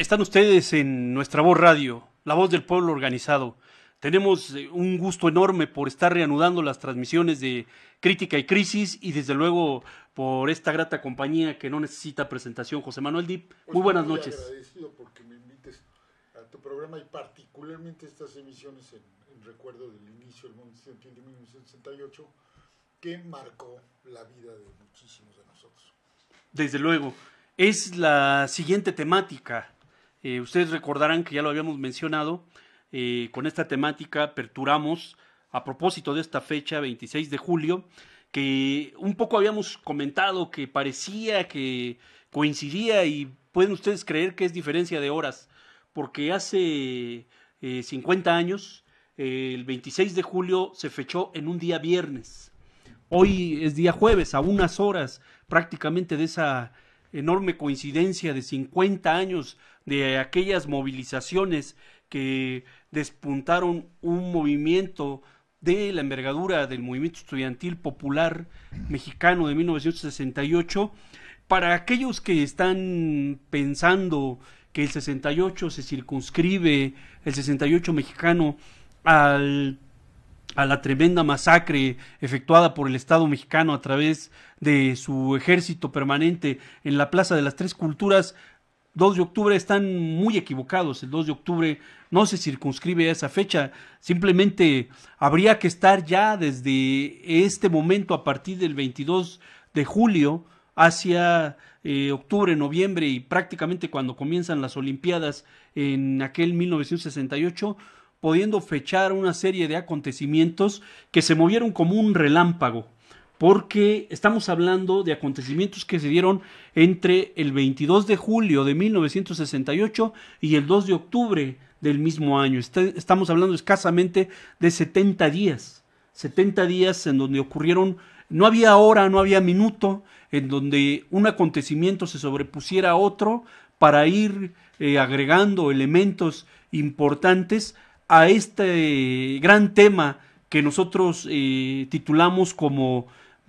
Están ustedes en Nuestra Voz Radio, la voz del pueblo organizado. Tenemos un gusto enorme por estar reanudando las transmisiones de Crítica y Crisis y desde luego por esta grata compañía que no necesita presentación. José Manuel Dip, pues muy buenas muy noches. Agradecido porque me invites a tu programa y particularmente estas emisiones en recuerdo del inicio del mundo estudiantil de 1968 que marcó la vida de muchísimos de nosotros. Desde luego, es la siguiente temática. Ustedes recordarán que ya lo habíamos mencionado. Con esta temática aperturamos, a propósito de esta fecha, 26 de julio, que un poco habíamos comentado que parecía que coincidía y pueden ustedes creer que es diferencia de horas, porque hace 50 años, el 26 de julio se fechó en un día viernes. Hoy es día jueves, a unas horas prácticamente de esa enorme coincidencia de 50 años de aquellas movilizaciones que despuntaron un movimiento de la envergadura del movimiento estudiantil popular mexicano de 1968. Para aquellos que están pensando que el 68 se circunscribe, el 68 mexicano, a la tremenda masacre efectuada por el Estado mexicano a través de su ejército permanente en la Plaza de las Tres Culturas, 2 de octubre, están muy equivocados. El 2 de octubre no se circunscribe a esa fecha, simplemente habría que estar ya desde este momento, a partir del 22 de julio, hacia octubre, noviembre y prácticamente cuando comienzan las Olimpiadas en aquel 1968, pudiendo fechar una serie de acontecimientos que se movieron como un relámpago, porque estamos hablando de acontecimientos que se dieron entre el 22 de julio de 1968 y el 2 de octubre del mismo año. Estamos hablando escasamente de 70 días en donde ocurrieron, no había hora, no había minuto, en donde un acontecimiento se sobrepusiera a otro para ir agregando elementos importantes a este gran tema que nosotros titulamos como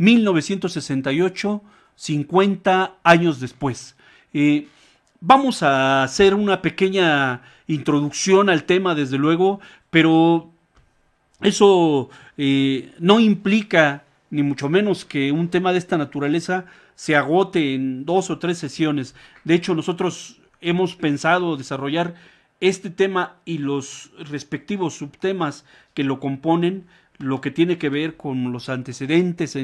1968, 50 años después. Vamos a hacer una pequeña introducción al tema, desde luego, pero eso no implica, ni mucho menos, que un tema de esta naturaleza se agote en 2 o 3 sesiones. De hecho, nosotros hemos pensado desarrollar este tema y los respectivos subtemas que lo componen, lo que tiene que ver con los antecedentes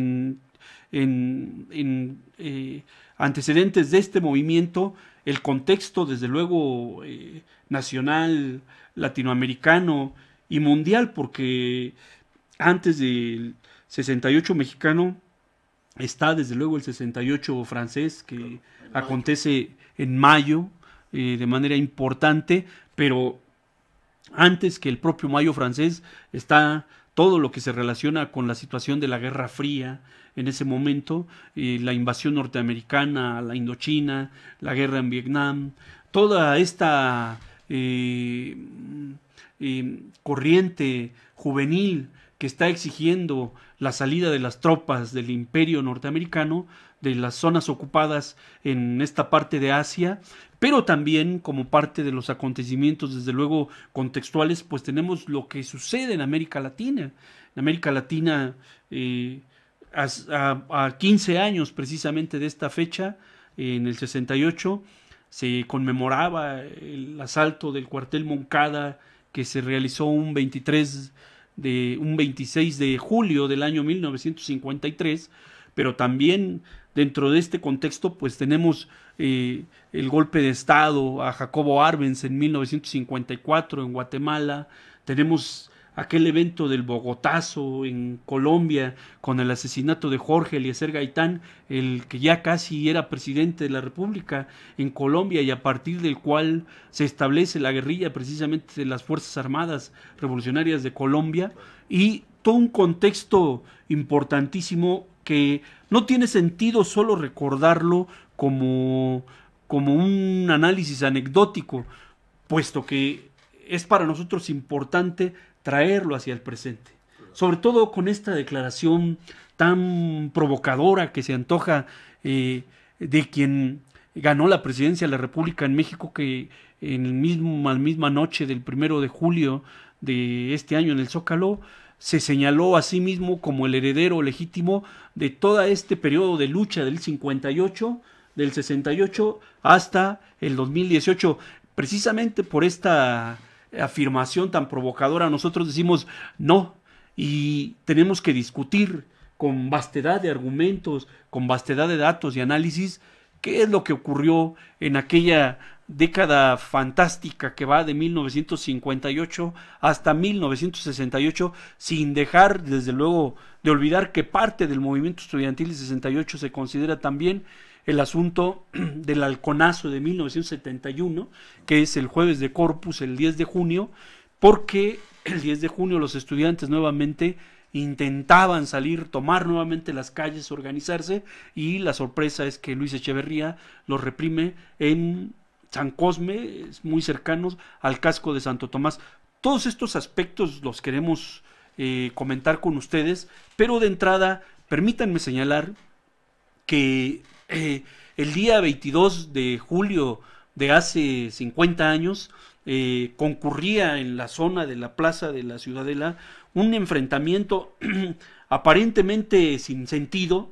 antecedentes de este movimiento, el contexto desde luego nacional, latinoamericano y mundial, porque antes del 68 mexicano está desde luego el 68 francés, que acontece en mayo de manera importante, pero antes que el propio mayo francés está todo lo que se relaciona con la situación de la Guerra Fría en ese momento, la invasión norteamericana a la Indochina, la guerra en Vietnam, toda esta corriente juvenil que está exigiendo la salida de las tropas del imperio norteamericano de las zonas ocupadas en esta parte de Asia, pero también como parte de los acontecimientos, desde luego, contextuales, pues tenemos lo que sucede en América Latina. En América Latina, a 15 años precisamente de esta fecha, en el 68, se conmemoraba el asalto del cuartel Moncada que se realizó un 26 de julio del año 1953, pero también dentro de este contexto pues tenemos el golpe de estado a Jacobo Arbenz en 1954 en Guatemala, tenemos aquel evento del Bogotazo en Colombia con el asesinato de Jorge Eliezer Gaitán, el que ya casi era presidente de la República en Colombia y a partir del cual se establece la guerrilla precisamente de las Fuerzas Armadas Revolucionarias de Colombia, y todo un contexto importantísimo que no tiene sentido solo recordarlo como un análisis anecdótico, puesto que es para nosotros importante traerlo hacia el presente, sobre todo con esta declaración tan provocadora que se antoja de quien ganó la presidencia de la República en México, que en la misma noche del 1 de julio de este año en el Zócalo se señaló a sí mismo como el heredero legítimo de todo este periodo de lucha del 58, del 68 hasta el 2018. Precisamente por esta afirmación tan provocadora nosotros decimos no, y tenemos que discutir con vastedad de argumentos, con vastedad de datos y análisis qué es lo que ocurrió en aquella década fantástica que va de 1958 hasta 1968, sin dejar desde luego de olvidar que parte del movimiento estudiantil de 68 se considera también el asunto del halconazo de 1971, que es el jueves de Corpus, el 10 de junio, porque el 10 de junio los estudiantes nuevamente intentaban salir, tomar nuevamente las calles, organizarse, y la sorpresa es que Luis Echeverría los reprime en San Cosme, muy cercanos al casco de Santo Tomás. Todos estos aspectos los queremos comentar con ustedes, pero de entrada permítanme señalar que el día 22 de julio de hace 50 años concurría en la zona de la plaza de la Ciudadela un enfrentamiento aparentemente sin sentido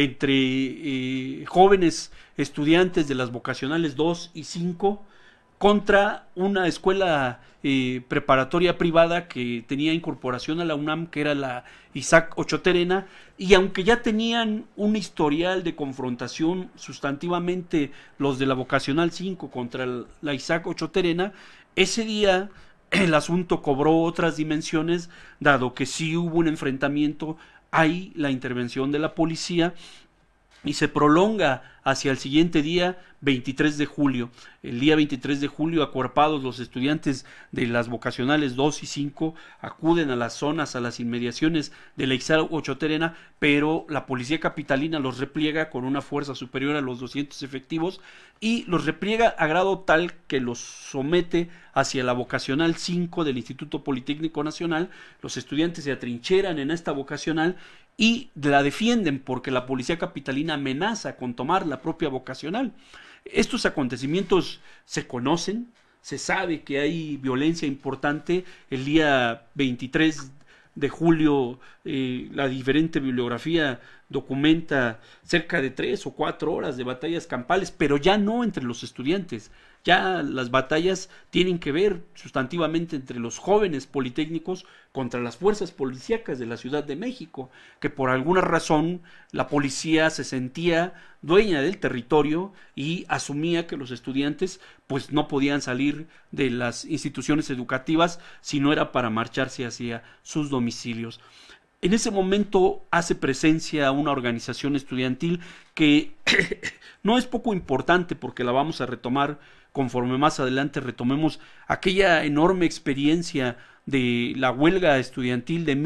entre jóvenes estudiantes de las vocacionales 2 y 5 contra una escuela preparatoria privada que tenía incorporación a la UNAM, que era la Isaac Ochoa-Terena, y aunque ya tenían un historial de confrontación sustantivamente los de la vocacional 5 contra la Isaac Ochoa-Terena, ese día el asunto cobró otras dimensiones, dado que sí hubo un enfrentamiento, hay la intervención de la policía y se prolonga hacia el siguiente día, 23 de julio. El día 23 de julio, acuerpados los estudiantes de las vocacionales 2 y 5, acuden a las zonas, a las inmediaciones de la Isaac Ochoa-Terena, pero la policía capitalina los repliega con una fuerza superior a los 200 efectivos y los repliega a grado tal que los somete hacia la vocacional 5 del Instituto Politécnico Nacional. Los estudiantes se atrincheran en esta vocacional y la defienden porque la policía capitalina amenaza con tomar la propia vocacional. Estos acontecimientos se conocen, se sabe que hay violencia importante. El día 23 de julio la diferente bibliografía documenta cerca de 3 o 4 horas de batallas campales, pero ya no entre los estudiantes. Ya las batallas tienen que ver sustantivamente entre los jóvenes politécnicos contra las fuerzas policíacas de la Ciudad de México, que por alguna razón la policía se sentía dueña del territorio y asumía que los estudiantes pues no podían salir de las instituciones educativas si no era para marcharse hacia sus domicilios. En ese momento hace presencia una organización estudiantil que no es poco importante, porque la vamos a retomar conforme más adelante retomemos aquella enorme experiencia de la huelga estudiantil de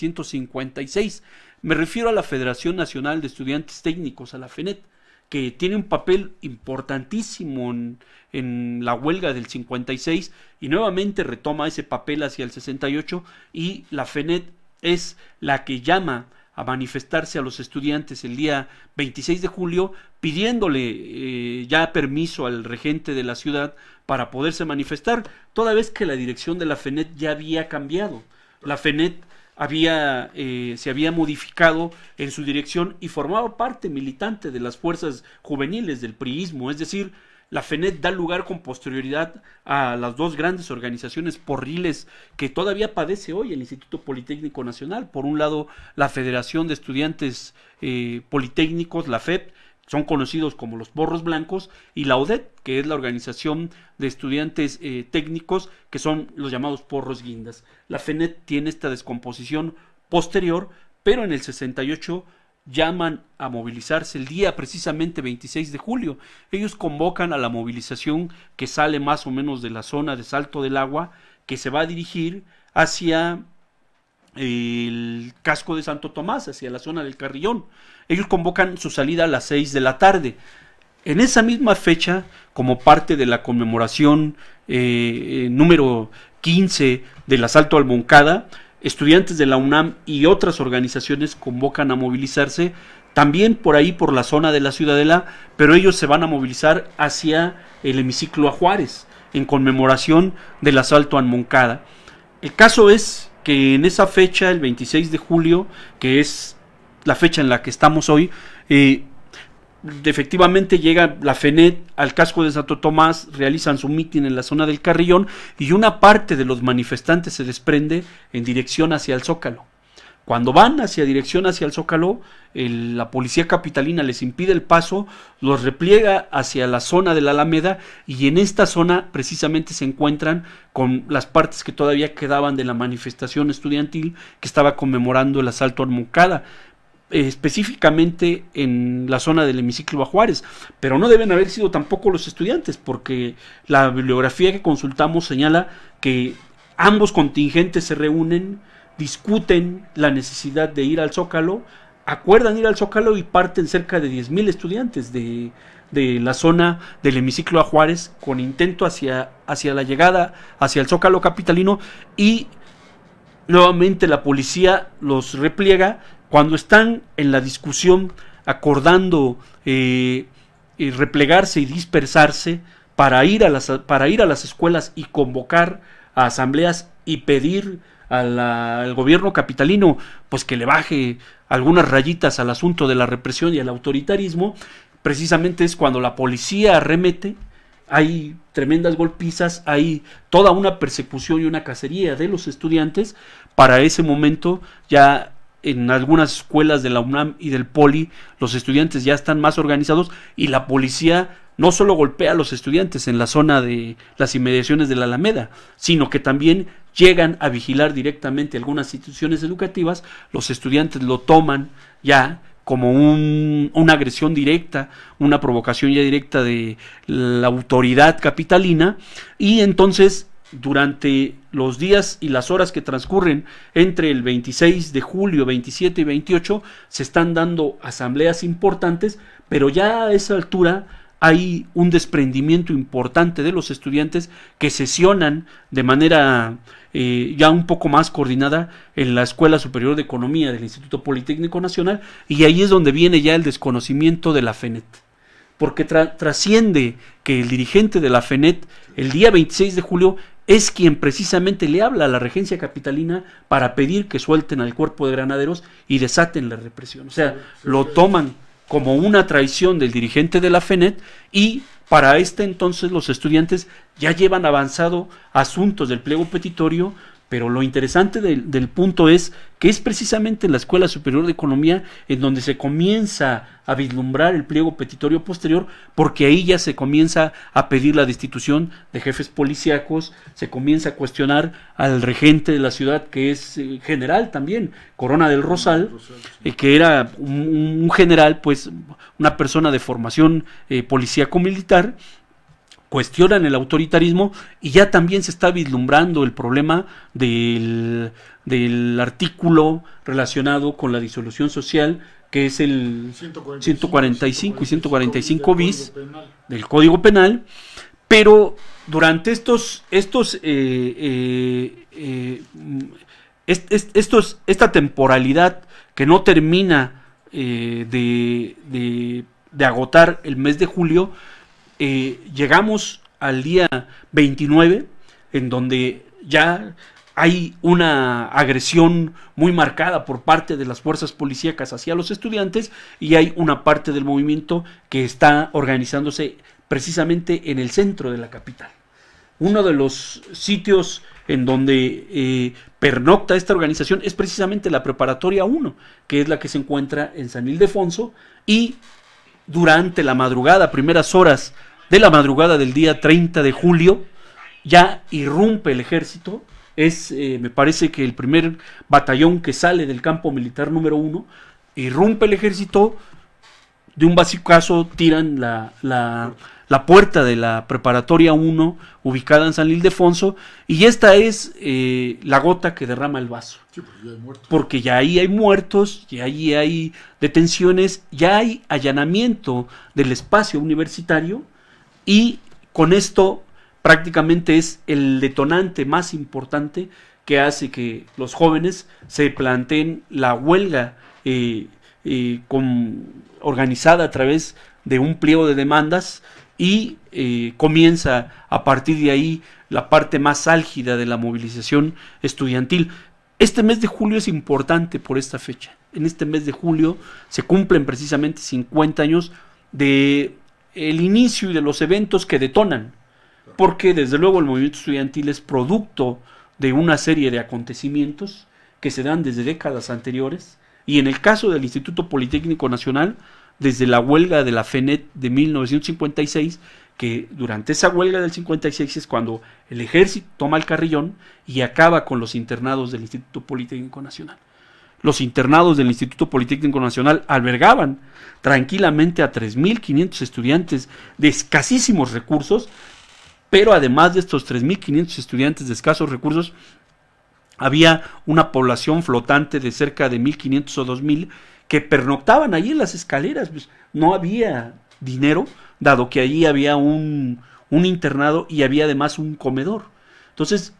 1956. Me refiero a la Federación Nacional de Estudiantes Técnicos, a la FENET, que tiene un papel importantísimo en la huelga del 56 y nuevamente retoma ese papel hacia el 68, y la FENET es la que llama a manifestarse a los estudiantes el día 26 de julio, pidiéndole ya permiso al regente de la ciudad para poderse manifestar, toda vez que la dirección de la FENET ya había cambiado. La FENET se había modificado en su dirección y formaba parte militante de las fuerzas juveniles del priismo, es decir, la FENET da lugar con posterioridad a las dos grandes organizaciones porriles que todavía padece hoy el Instituto Politécnico Nacional. Por un lado, la Federación de Estudiantes Politécnicos, la FEP, son conocidos como los Porros Blancos, y la ODET, que es la Organización de Estudiantes Técnicos, que son los llamados Porros Guindas. La FENET tiene esta descomposición posterior, pero en el 68 llaman a movilizarse el día precisamente 26 de julio. Ellos convocan a la movilización que sale más o menos de la zona de Salto del Agua, que se va a dirigir hacia el casco de Santo Tomás, hacia la zona del Carrillón. Ellos convocan su salida a las 6 de la tarde. En esa misma fecha, como parte de la conmemoración número 15 del asalto al Moncada, estudiantes de la UNAM y otras organizaciones convocan a movilizarse también por ahí, por la zona de la Ciudadela, pero ellos se van a movilizar hacia el hemiciclo a Juárez, en conmemoración del asalto a Moncada. El caso es que en esa fecha, el 26 de julio, que es la fecha en la que estamos hoy, efectivamente llega la FENET al casco de Santo Tomás, realizan su mitin en la zona del Carrillón y una parte de los manifestantes se desprende en dirección hacia el Zócalo. Cuando van hacia dirección hacia el Zócalo, la policía capitalina les impide el paso, los repliega hacia la zona de la Alameda y en esta zona precisamente se encuentran con las partes que todavía quedaban de la manifestación estudiantil que estaba conmemorando el asalto a Moncada, específicamente en la zona del hemiciclo a Juárez, pero no deben haber sido tampoco los estudiantes, porque la bibliografía que consultamos señala que ambos contingentes se reúnen, discuten la necesidad de ir al Zócalo, acuerdan ir al Zócalo y parten cerca de 10,000 estudiantes de la zona del hemiciclo a Juárez con intento hacia la llegada hacia el Zócalo capitalino y nuevamente la policía los repliega cuando están en la discusión acordando replegarse y dispersarse para ir a las escuelas y convocar a asambleas y pedir al gobierno capitalino pues que le baje algunas rayitas al asunto de la represión y al autoritarismo. Precisamente es cuando la policía arremete, hay tremendas golpizas, hay toda una persecución y una cacería de los estudiantes. Para ese momento ya en algunas escuelas de la UNAM y del Poli los estudiantes ya están más organizados y la policía no solo golpea a los estudiantes en la zona de las inmediaciones de la Alameda, sino que también llegan a vigilar directamente algunas instituciones educativas. Los estudiantes lo toman ya como una agresión directa, una provocación ya directa de la autoridad capitalina, y entonces durante los días y las horas que transcurren entre el 26 de julio, 27 y 28 se están dando asambleas importantes, pero ya a esa altura hay un desprendimiento importante de los estudiantes que sesionan de manera ya un poco más coordinada en la Escuela Superior de Economía del Instituto Politécnico Nacional, y ahí es donde viene ya el desconocimiento de la FENET, porque trasciende que el dirigente de la FENET el día 26 de julio es quien precisamente le habla a la regencia capitalina para pedir que suelten al cuerpo de granaderos y desaten la represión. O sea, lo toman como una traición del dirigente de la FENET, y para este entonces los estudiantes ya llevan avanzado asuntos del pliego petitorio, pero lo interesante del punto es que es precisamente en la Escuela Superior de Economía en donde se comienza a vislumbrar el pliego petitorio posterior, porque ahí ya se comienza a pedir la destitución de jefes policíacos, se comienza a cuestionar al regente de la ciudad, que es general también, Corona del Rosal, que era un general, pues una persona de formación policíaco-militar. Cuestionan el autoritarismo y ya también se está vislumbrando el problema del artículo relacionado con la disolución social, que es el 145 y 145 bis del Código Penal. Pero durante esta temporalidad que no termina de agotar el mes de julio, llegamos al día 29, en donde ya hay una agresión muy marcada por parte de las fuerzas policíacas hacia los estudiantes, y hay una parte del movimiento que está organizándose precisamente en el centro de la capital. Uno de los sitios en donde pernocta esta organización es precisamente la Preparatoria 1, que es la que se encuentra en San Ildefonso, y durante la madrugada, primeras horas de la madrugada del día 30 de julio, ya irrumpe el ejército. Me parece que el primer batallón que sale del campo militar número 1, irrumpe el ejército, de un basicazo tiran la puerta de la Preparatoria 1, ubicada en San Ildefonso, y esta es la gota que derrama el vaso. Sí, porque ya ahí hay muertos, ya ahí hay detenciones, ya hay allanamiento del espacio universitario, y con esto prácticamente es el detonante más importante que hace que los jóvenes se planteen la huelga organizada a través de un pliego de demandas y comienza a partir de ahí la parte más álgida de la movilización estudiantil. Este mes de julio es importante por esta fecha. En este mes de julio se cumplen precisamente 50 años de el inicio y de los eventos que detonan, porque desde luego el movimiento estudiantil es producto de una serie de acontecimientos que se dan desde décadas anteriores, y en el caso del Instituto Politécnico Nacional, desde la huelga de la FENET de 1956, que durante esa huelga del 56 es cuando el ejército toma el Carrillón y acaba con los internados del Instituto Politécnico Nacional. Los internados del Instituto Politécnico Nacional albergaban tranquilamente a 3.500 estudiantes de escasísimos recursos, pero además de estos 3.500 estudiantes de escasos recursos, había una población flotante de cerca de 1.500 o 2.000 que pernoctaban allí en las escaleras. Pues no había dinero, dado que allí había un internado y había además un comedor. Entonces,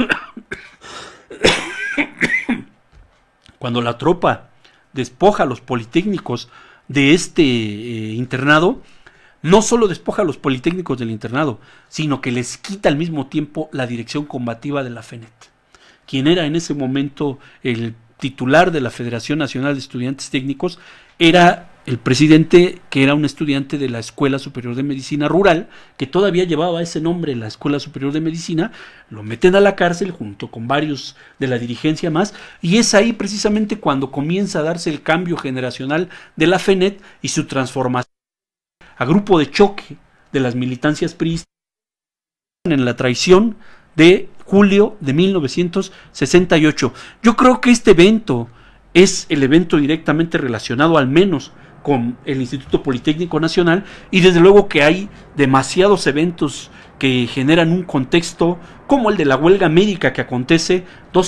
cuando la tropa despoja a los politécnicos de este internado, no solo despoja a los politécnicos del internado, sino que les quita al mismo tiempo la dirección combativa de la FENET. Quien era en ese momento el titular de la Federación Nacional de Estudiantes Técnicos era el presidente, que era un estudiante de la Escuela Superior de Medicina Rural, que todavía llevaba ese nombre, la Escuela Superior de Medicina. Lo meten a la cárcel junto con varios de la dirigencia más, y es ahí precisamente cuando comienza a darse el cambio generacional de la FENET y su transformación a grupo de choque de las militancias priistas en la traición de julio de 1968. Yo creo que este evento es el evento directamente relacionado al menos con el Instituto Politécnico Nacional, y desde luego que hay demasiados eventos que generan un contexto como el de la huelga médica que acontece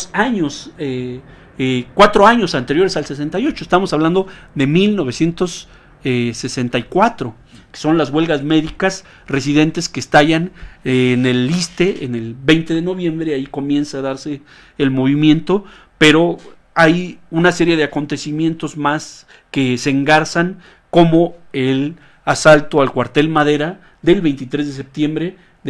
4 años anteriores al 68. Estamos hablando de 1964, que son las huelgas médicas residentes que estallan en el ISSSTE en el 20 de noviembre, ahí comienza a darse el movimiento, pero hay una serie de acontecimientos más que se engarzan, como el asalto al cuartel Madera del 23 de septiembre de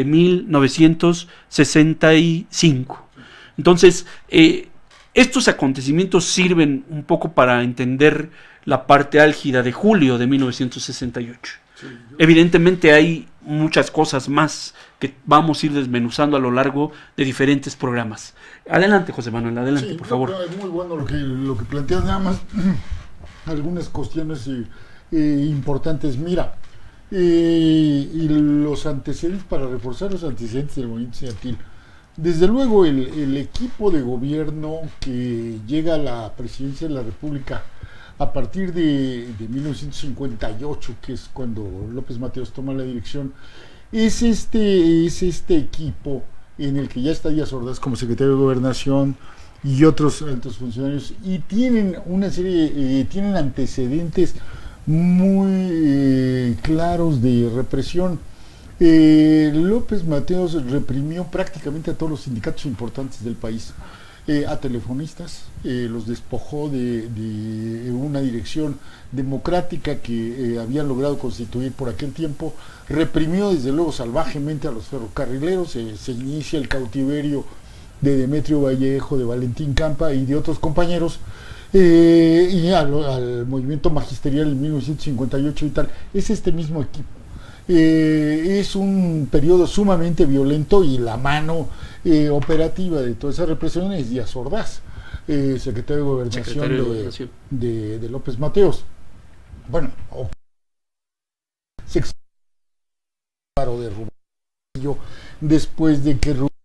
1965. Entonces, estos acontecimientos sirven un poco para entender la parte álgida de julio de 1968. Sí, evidentemente hay muchas cosas más que vamos a ir desmenuzando a lo largo de diferentes programas. Adelante, José Manuel, adelante, por favor. Es muy bueno lo que planteas, nada más algunas cuestiones importantes. Mira, y los antecedentes, para reforzar los antecedentes del movimiento estudiantil. Desde luego, el equipo de gobierno que llega a la presidencia de la República a partir de 1958, que es cuando López Mateos toma la dirección, es este equipo en el que ya está Díaz Ordaz como secretario de Gobernación y otros altos funcionarios, y tienen una serie, tienen antecedentes muy claros de represión. López Mateos reprimió prácticamente a todos los sindicatos importantes del país, a telefonistas, los despojó de una dirección democrática que habían logrado constituir por aquel tiempo, reprimió desde luego salvajemente a los ferrocarrileros, se inicia el cautiverio de Demetrio Vallejo, de Valentín Campa y de otros compañeros, y al movimiento magisterial en 1958 y tal. Es este mismo equipo. Es un periodo sumamente violento, y la mano operativa de toda esa represión es Díaz Ordaz, secretario de Gobernación de López Mateos. Bueno, se paro de Rubén después de que Rubén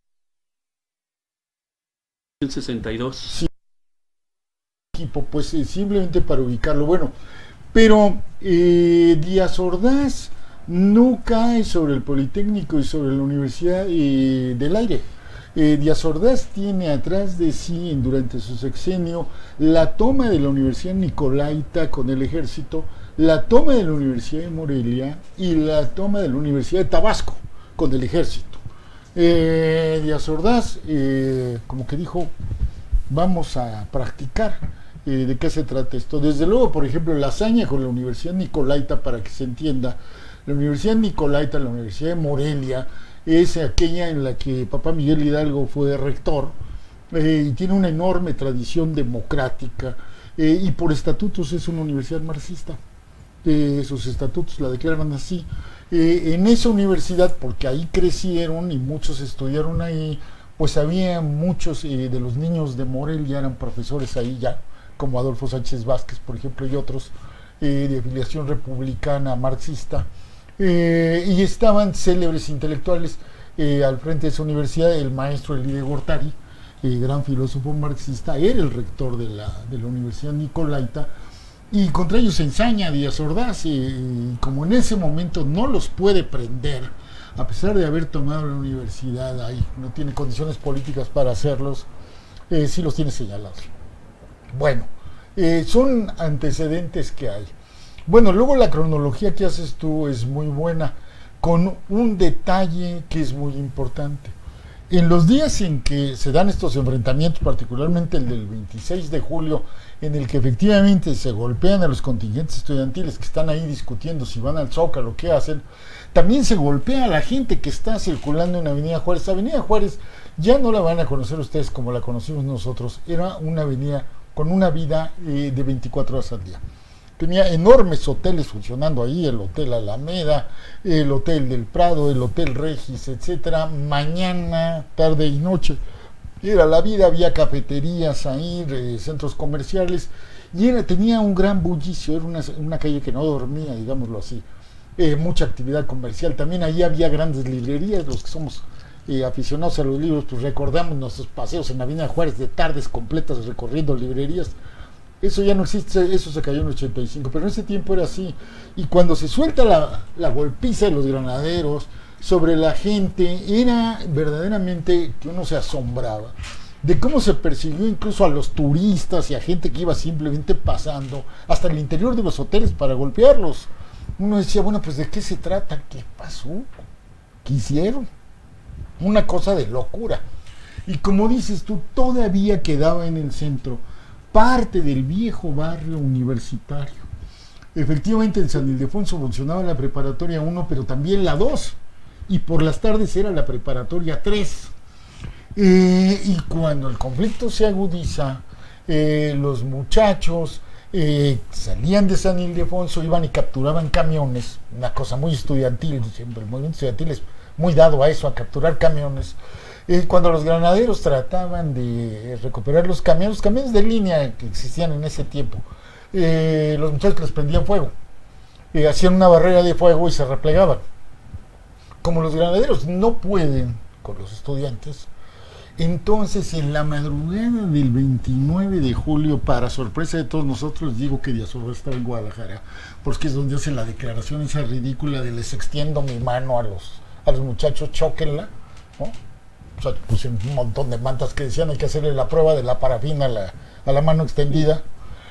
el 62 sí, equipo, pues simplemente para ubicarlo. Bueno, pero Díaz Ordaz no cae sobre el Politécnico y sobre la Universidad del Aire. Díaz Ordaz tiene atrás de sí, durante su sexenio, la toma de la Universidad Nicolaita con el ejército, la toma de la Universidad de Morelia y la toma de la Universidad de Tabasco con el ejército. Díaz Ordaz, como que dijo, vamos a practicar. ¿De qué se trata esto? Desde luego, por ejemplo, la hazaña con la Universidad Nicolaita, para que se entienda, la Universidad Nicolaita, la Universidad de Morelia, es aquella en la que papá Miguel Hidalgo fue rector, y tiene una enorme tradición democrática, y por estatutos es una universidad marxista. Sus estatutos la declaran así. En esa universidad, porque ahí crecieron y muchos estudiaron ahí, pues había muchos de los niños de Morelia eran profesores ahí ya, como Adolfo Sánchez Vázquez, por ejemplo, y otros de afiliación republicana, marxista, y estaban célebres intelectuales al frente de esa universidad. El maestro Elide Gortari, gran filósofo marxista, era el rector de la Universidad Nicolaita, y contra ellos se ensaña Díaz Ordaz, y como en ese momento no los puede prender, a pesar de haber tomado la universidad ahí, no tiene condiciones políticas para hacerlos, sí los tiene señalados. Bueno, son antecedentes que hay. Bueno, luego la cronología que haces tú es muy buena, con un detalle que es muy importante. En los días en que se dan estos enfrentamientos, particularmente el del 26 de julio, en el que efectivamente se golpean a los contingentes estudiantiles que están ahí discutiendo si van al Zócalo, qué hacen, también se golpea a la gente que está circulando en Avenida Juárez. Avenida Juárez ya no la van a conocer ustedes como la conocimos nosotros, era una avenida con una vida de 24 horas al día. Tenía enormes hoteles funcionando ahí, el Hotel Alameda, el Hotel del Prado, el Hotel Regis, etcétera, mañana, tarde y noche. Era la vida, había cafeterías ahí, centros comerciales, y tenía un gran bullicio, era una calle que no dormía, digámoslo así. Mucha actividad comercial, también ahí había grandes librerías. Los que somos aficionados a los libros, pues recordamos nuestros paseos en Avenida Juárez de tardes completas recorriendo librerías. Eso ya no existe, eso se cayó en el 85, pero en ese tiempo era así. Y cuando se suelta la golpiza de los granaderos sobre la gente, era verdaderamente que uno se asombraba de cómo se persiguió incluso a los turistas y a gente que iba simplemente pasando hasta el interior de los hoteles para golpearlos. Uno decía, bueno, pues ¿de qué se trata? ¿Qué pasó? ¿Qué hicieron? Una cosa de locura. Y como dices tú, todavía quedaba en el centro parte del viejo barrio universitario. Efectivamente, en San Ildefonso funcionaba la preparatoria 1, pero también la 2, y por las tardes era la preparatoria 3. Y cuando el conflicto se agudiza, los muchachos salían de San Ildefonso, iban y capturaban camiones, una cosa muy estudiantil, siempre el movimiento estudiantil es muy dado a eso, a capturar camiones. Cuando los granaderos trataban de recuperar los camiones de línea que existían en ese tiempo, los muchachos les prendían fuego, hacían una barrera de fuego y se replegaban. Como los granaderos no pueden con los estudiantes, entonces en la madrugada del 29 de julio, para sorpresa de todos nosotros, digo que Díaz Ordaz estaba en Guadalajara, porque es donde hace la declaración esa ridícula de les extiendo mi mano a los muchachos, chóquenla, ¿no? O sea, puse un montón de mantas que decían hay que hacerle la prueba de la parafina a la mano extendida.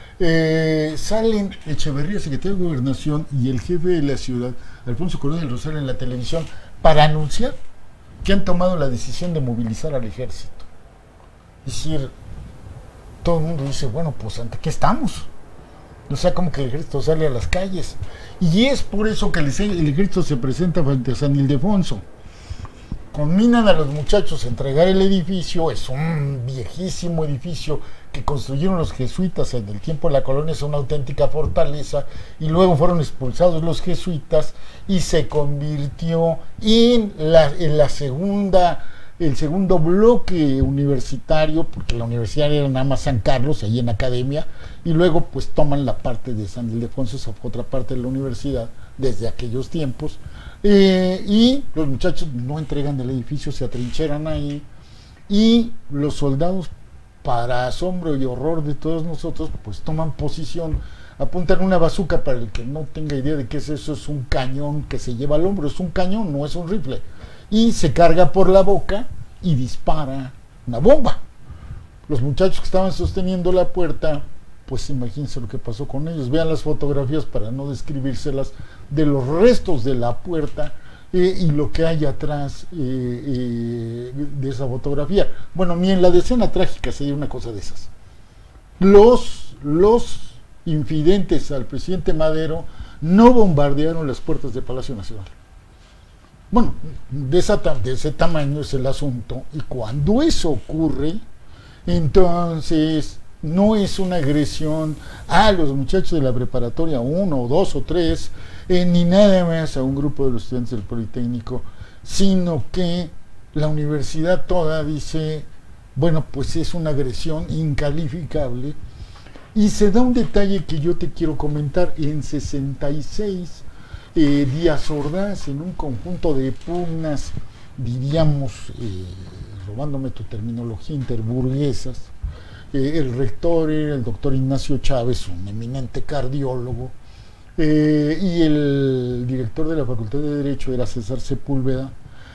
Salen Echeverría, secretario de Gobernación, y el jefe de la ciudad, Alfonso Corona del Rosario, en la televisión para anunciar que han tomado la decisión de movilizar al ejército. Es decir, todo el mundo dice, bueno, pues ¿ante qué estamos? O sea, como que el ejército sale a las calles. Y es por eso que el ejército se presenta frente a San Ildefonso. Combinan a los muchachos a entregar el edificio. Es un viejísimo edificio que construyeron los jesuitas en el tiempo de la colonia, es una auténtica fortaleza, y luego fueron expulsados los jesuitas y se convirtió en el segundo bloque universitario, porque la universidad era nada más San Carlos, ahí en Academia, y luego pues toman la parte de San Ildefonso, esa fue otra parte de la universidad desde aquellos tiempos. Y los muchachos no entregan el edificio, se atrincheran ahí, y los soldados, para asombro y horror de todos nosotros, pues toman posición, apuntan una bazuca. Para el que no tenga idea de qué es eso, es un cañón que se lleva al hombro, es un cañón, no es un rifle, y se carga por la boca y dispara una bomba. Los muchachos que estaban sosteniendo la puerta, pues imagínense lo que pasó con ellos. Vean las fotografías, para no describírselas, de los restos de la puerta, y lo que hay atrás de esa fotografía. Bueno, ni en la decena trágica se dio una cosa de esas. Los infidentes al presidente Madero no bombardearon las puertas del Palacio Nacional. Bueno, de ese tamaño es el asunto, y cuando eso ocurre, entonces no es una agresión a los muchachos de la preparatoria 1 o 2 o 3, ni nada más a un grupo de los estudiantes del Politécnico, sino que la universidad toda dice, bueno, pues es una agresión incalificable. Y se da un detalle que yo te quiero comentar. En 66, Díaz Ordaz, en un conjunto de pugnas, diríamos, robándome tu terminología, interburguesas, el rector era el doctor Ignacio Chávez, un eminente cardiólogo, y el director de la Facultad de Derecho era César Sepúlveda.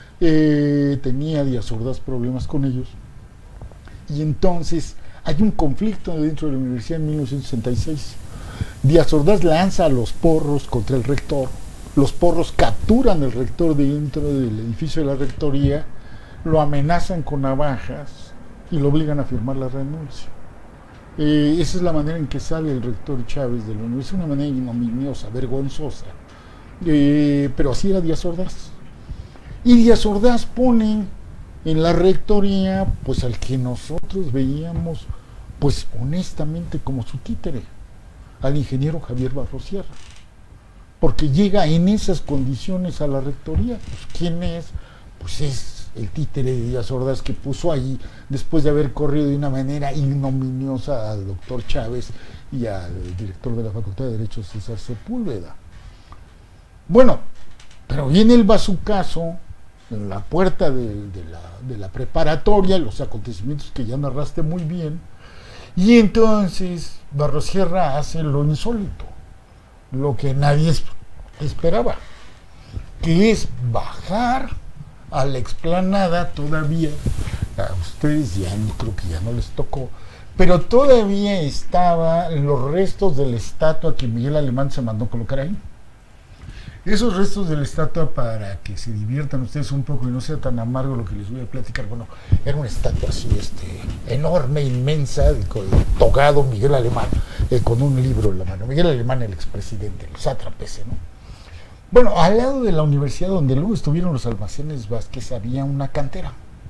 Tenía Díaz Ordaz problemas con ellos, y entonces hay un conflicto dentro de la universidad en 1966. Díaz Ordaz lanza a los porros contra el rector. Los porros capturan al rector dentro del edificio de la rectoría, lo amenazan con navajas y lo obligan a firmar la renuncia. Esa es la manera en que sale el rector Chávez de la universidad, una manera ignominiosa, vergonzosa. Pero así era Díaz Ordaz. Y Díaz Ordaz pone en la rectoría, pues al que nosotros veíamos, pues honestamente como su títere, al ingeniero Javier Barrosierra, porque llega en esas condiciones a la rectoría. Pues ¿quién es? Pues es el títere de Díaz Ordaz, que puso ahí después de haber corrido de una manera ignominiosa al doctor Chávez y al director de la Facultad de Derecho, César Sepúlveda. Bueno, pero viene el bazucazo en la puerta de la preparatoria, los acontecimientos que ya narraste muy bien, y entonces Barrosierra hace lo insólito, lo que nadie esperaba, que es bajar a la explanada. Todavía a ustedes ya no, creo que ya no les tocó, pero todavía estaban los restos de la estatua que Miguel Alemán se mandó colocar ahí. Esos restos de la estatua, para que se diviertan ustedes un poco y no sea tan amargo lo que les voy a platicar, bueno, era una estatua así, enorme, inmensa, con togado Miguel Alemán, con un libro en la mano. Miguel Alemán, el expresidente, el sátrape ese, ¿no? Bueno, al lado de la universidad donde luego estuvieron los almacenes Vázquez, había una cantera.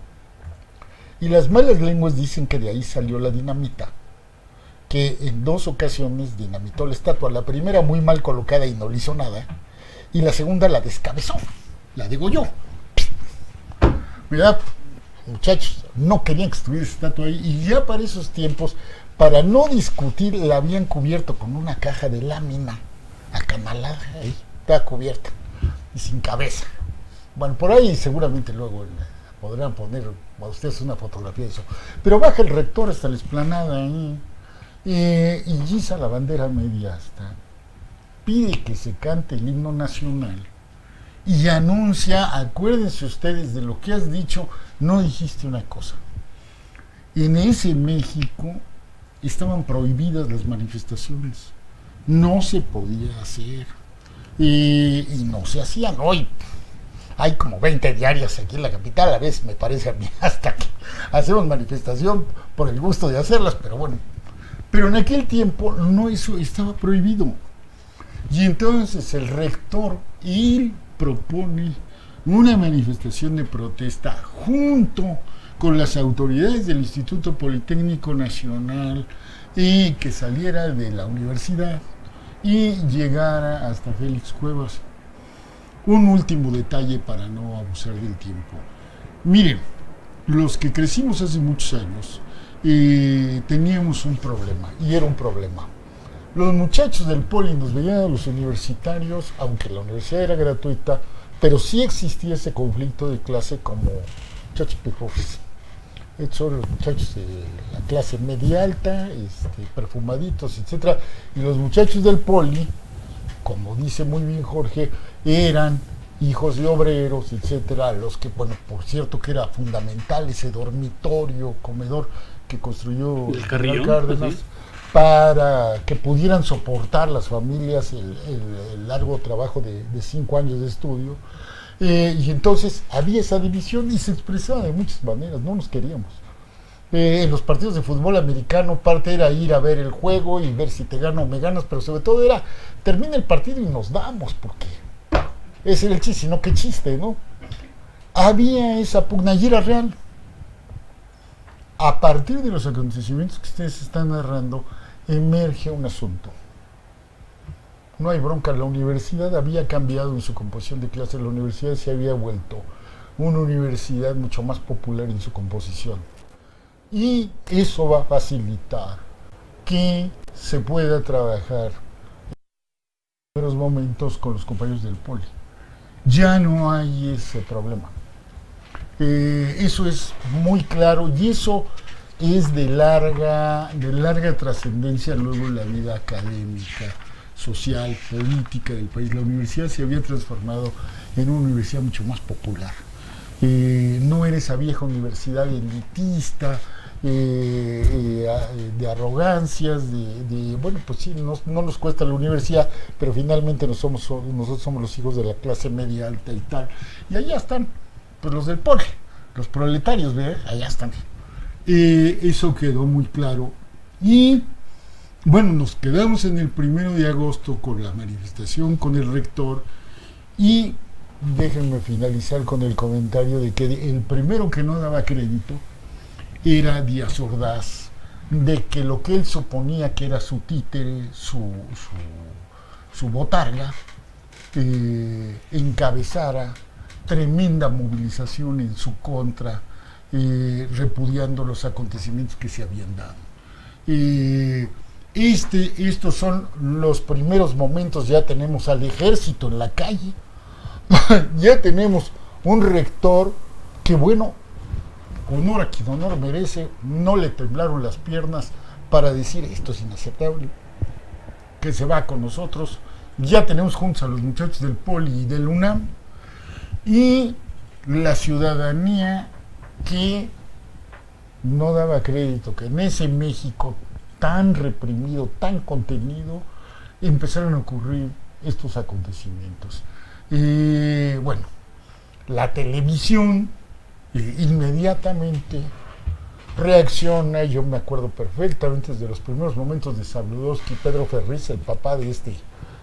Y las malas lenguas dicen que de ahí salió la dinamita, que en 2 ocasiones dinamitó la estatua. La primera muy mal colocada y no le hizo nada, y la segunda la descabezó, la degolló. Mira, muchachos, no querían que estuviera esa estatua ahí, y ya para esos tiempos, para no discutir, la habían cubierto con una caja de lámina acanalada, ahí, está cubierta, y sin cabeza. Bueno, por ahí seguramente luego podrán poner a ustedes una fotografía de eso. Pero baja el rector hasta la explanada ahí, y iza la bandera media hasta, pide que se cante el himno nacional y anuncia, acuérdense ustedes de lo que has dicho, no dijiste una cosa. En ese México estaban prohibidas las manifestaciones, no se podía hacer, y no se hacían. Hoy hay como 20 diarias aquí en la capital, a veces me parece a mí hasta que hacemos manifestación por el gusto de hacerlas, pero bueno, pero en aquel tiempo no, eso estaba prohibido. Y entonces el rector, él propone una manifestación de protesta junto con las autoridades del Instituto Politécnico Nacional, y que saliera de la universidad y llegara hasta Félix Cuevas. Un último detalle para no abusar del tiempo. Miren, los que crecimos hace muchos años teníamos un problema, y era un problema. Los muchachos del Poli nos veían a los universitarios, aunque la universidad era gratuita, pero sí existía ese conflicto de clase como muchachos pijofes. Estos son los muchachos de la clase media alta, perfumaditos, etcétera, y los muchachos del Poli, como dice muy bien Jorge, eran hijos de obreros, etcétera, los que, bueno, por cierto que era fundamental ese dormitorio, comedor que construyó el Carrillo, Cárdenas, ¿sí?, para que pudieran soportar las familias el largo trabajo de 5 años de estudio. Y entonces había esa división y se expresaba de muchas maneras, no nos queríamos. En los partidos de fútbol americano parte era ir a ver el juego y ver si te gano o me ganas, pero sobre todo era termina el partido y nos damos, porque ese era el chiste, sino qué chiste, ¿no? Había esa pugna y era real. A partir de los acontecimientos que ustedes están narrando, emerge un asunto. No hay bronca, la universidad había cambiado en su composición de clase, la universidad se había vuelto una universidad mucho más popular en su composición. Y eso va a facilitar que se pueda trabajar en primeros momentos con los compañeros del poli. Ya no hay ese problema. Eso es muy claro y eso es de larga trascendencia luego en la vida académica, social, política del país. La universidad se había transformado en una universidad mucho más popular. No era esa vieja universidad elitista, de arrogancias, bueno, pues sí, no nos cuesta la universidad, pero finalmente nosotros somos los hijos de la clase media alta y tal. Y allá están, pues los del poli, los proletarios, ¿ve? Allá están. Eso quedó muy claro. Y bueno, nos quedamos en el 1 de agosto con la manifestación, con el rector, y déjenme finalizar con el comentario de que el primero que no daba crédito era Díaz Ordaz, de que lo que él suponía que era su títere, su botarga, encabezara tremenda movilización en su contra, repudiando los acontecimientos que se habían dado. Estos son los primeros momentos, ya tenemos al ejército en la calle, ya tenemos un rector que, bueno, honor a quien honor merece, no le temblaron las piernas para decir esto es inaceptable, que se va con nosotros. Ya tenemos juntos a los muchachos del Poli y del UNAM y la ciudadanía que no daba crédito que en ese México tan reprimido, tan contenido, empezaron a ocurrir estos acontecimientos. Bueno, la televisión inmediatamente reacciona, y yo me acuerdo perfectamente desde los primeros momentos de Sabludowski, Pedro Ferriz, el papá de este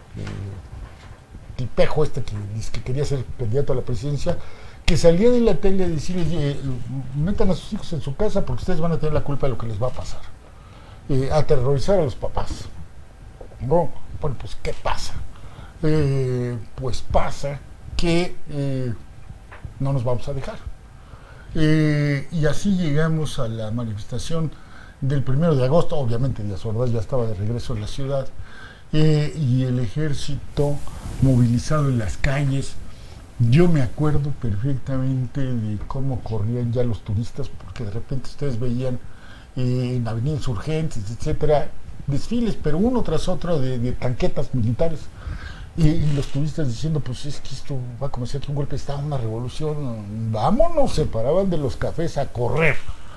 tipejo que quería ser candidato a la presidencia, que salía de la tele a decirles, metan a sus hijos en su casa porque ustedes van a tener la culpa de lo que les va a pasar. Aterrorizar a los papás. Bueno, pues ¿qué pasa? Pues pasa que no nos vamos a dejar. Y así llegamos a la manifestación del 1 de agosto. Obviamente Díaz Ordaz ya estaba de regreso en la ciudad, y el ejército movilizado en las calles. Yo me acuerdo perfectamente de cómo corrían ya los turistas, porque de repente ustedes veían en Avenida Insurgentes, etcétera, desfiles, pero uno tras otro de tanquetas militares. Y los turistas diciendo, pues es que esto va a comenzar aquí un golpe de Estado, una revolución, vámonos, se paraban de los cafés a correr.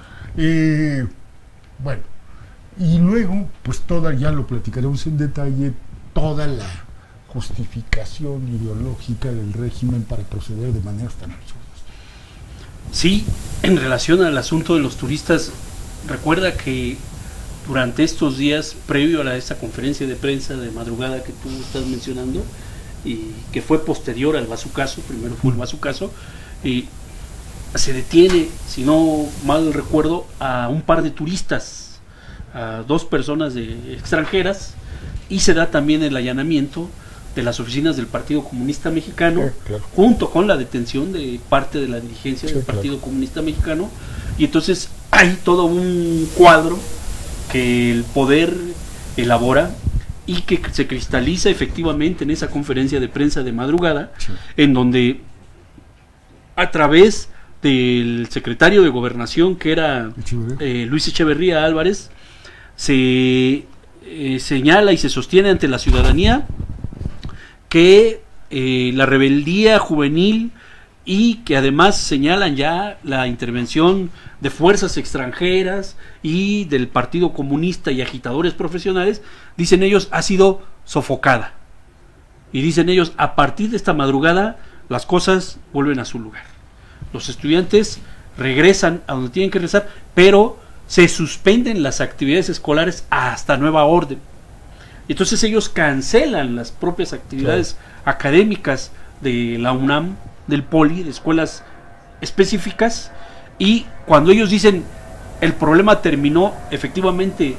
Bueno, y luego, pues ya lo platicaremos en detalle, toda la justificación ideológica del régimen para proceder de maneras tan absurdas. Sí, en relación al asunto de los turistas, recuerda que durante estos días, previo a esta conferencia de prensa de madrugada que tú estás mencionando, y que fue posterior al bazucazo, primero fue el bazucazo, se detiene, si no mal recuerdo, a un par de turistas, a 2 personas extranjeras, y se da también el allanamiento de las oficinas del Partido Comunista Mexicano, claro, junto con la detención de parte de la dirigencia del Partido Comunista Mexicano, y entonces hay todo un cuadro que el poder elabora y que se cristaliza efectivamente en esa conferencia de prensa de madrugada, en donde a través del secretario de Gobernación, que era Luis Echeverría Álvarez, se señala y se sostiene ante la ciudadanía que la rebeldía juvenil, y que además señalan ya la intervención de fuerzas extranjeras y del Partido Comunista y agitadores profesionales, dicen ellos, ha sido sofocada. Y dicen ellos, a partir de esta madrugada las cosas vuelven a su lugar. Los estudiantes regresan a donde tienen que regresar, pero se suspenden las actividades escolares hasta nueva orden. Entonces ellos cancelan las propias actividades académicas de la UNAM, del Poli, de escuelas específicas, y cuando ellos dicen el problema terminó efectivamente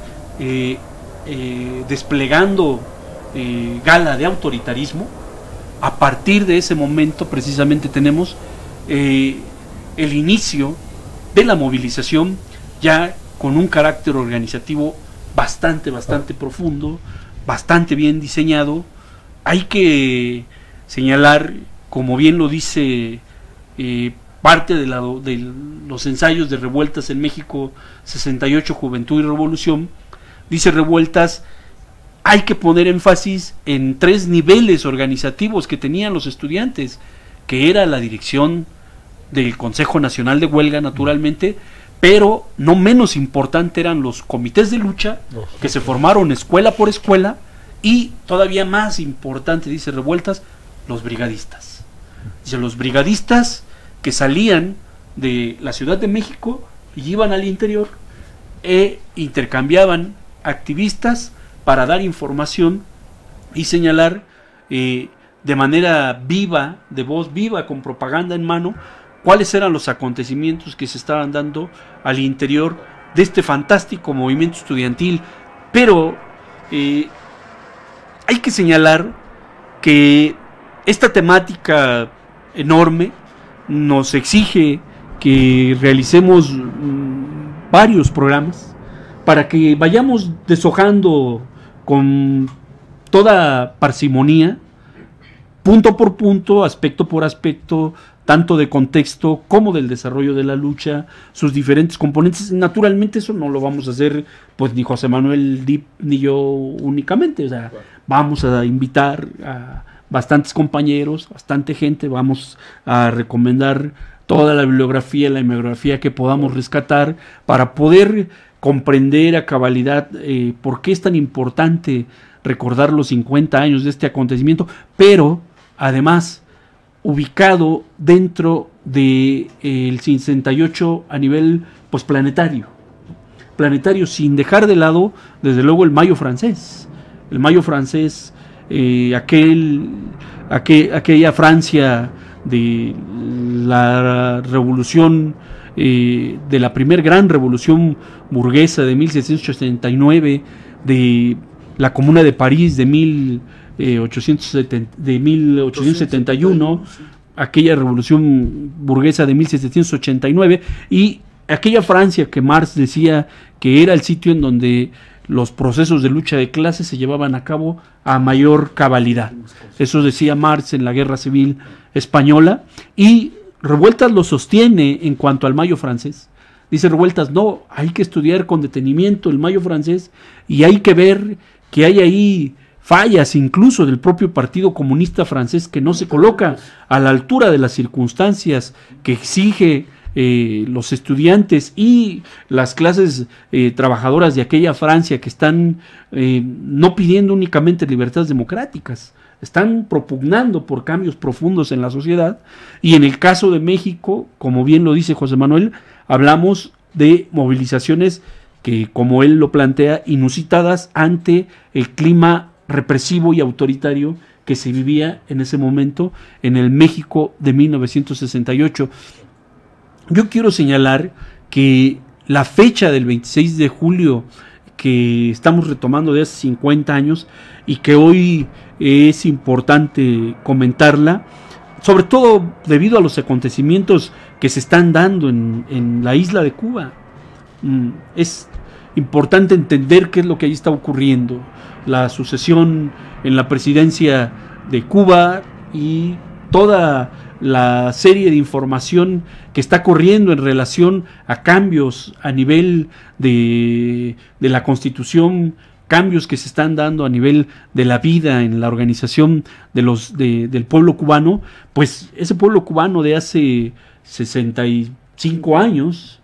desplegando gala de autoritarismo, a partir de ese momento precisamente tenemos el inicio de la movilización, ya con un carácter organizativo bastante profundo, bastante bien diseñado. Hay que señalar, como bien lo dice parte de los ensayos de Revueltas en México 68, Juventud y Revolución, dice Revueltas, hay que poner énfasis en 3 niveles organizativos que tenían los estudiantes, que era la dirección del Consejo Nacional de Huelga, naturalmente, pero no menos importante eran los comités de lucha, que se formaron escuela por escuela, y todavía más importante, dice Revueltas, los brigadistas. Dice, los brigadistas que salían de la Ciudad de México y iban al interior e intercambiaban activistas para dar información y señalar de manera viva, de voz viva, con propaganda en mano, cuáles eran los acontecimientos que se estaban dando al interior de este fantástico movimiento estudiantil. Pero hay que señalar que esta temática enorme nos exige que realicemos varios programas para que vayamos deshojando con toda parsimonía, punto por punto, aspecto por aspecto, tanto de contexto como del desarrollo de la lucha, sus diferentes componentes. Naturalmente eso no lo vamos a hacer pues ni José Manuel Dip ni yo únicamente, o sea, vamos a invitar a bastantes compañeros, bastante gente, vamos a recomendar toda la bibliografía, la hemografía que podamos rescatar para poder comprender a cabalidad por qué es tan importante recordar los 50 años de este acontecimiento, pero además ubicado dentro del 68 a nivel pues planetario, sin dejar de lado desde luego el Mayo francés, aquella Francia de la revolución, de la primer gran revolución burguesa de 1789, de la Comuna de París de 1871, aquella revolución burguesa de 1789, y aquella Francia que Marx decía que era el sitio en donde los procesos de lucha de clases se llevaban a cabo a mayor cabalidad. Eso decía Marx en la Guerra Civil Española, y Revueltas lo sostiene en cuanto al Mayo francés. Dice Revueltas, no, hay que estudiar con detenimiento el Mayo francés y hay que ver que hay ahí fallas incluso del propio Partido Comunista francés, que no se coloca a la altura de las circunstancias que exige los estudiantes y las clases trabajadoras de aquella Francia, que están no pidiendo únicamente libertades democráticas, están propugnando por cambios profundos en la sociedad. Y en el caso de México, como bien lo dice José Manuel, hablamos de movilizaciones que, como él lo plantea, inusitadas ante el clima represivo y autoritario que se vivía en ese momento en el México de 1968. Yo quiero señalar que la fecha del 26 de julio que estamos retomando de hace 50 años y que hoy es importante comentarla, sobre todo debido a los acontecimientos que se están dando en la isla de Cuba. Es importante entender qué es lo que ahí está ocurriendo. La sucesión en la presidencia de Cuba y toda la serie de información que está corriendo en relación a cambios a nivel de la Constitución, cambios que se están dando a nivel de la vida en la organización del pueblo cubano. Pues ese pueblo cubano de hace 65 años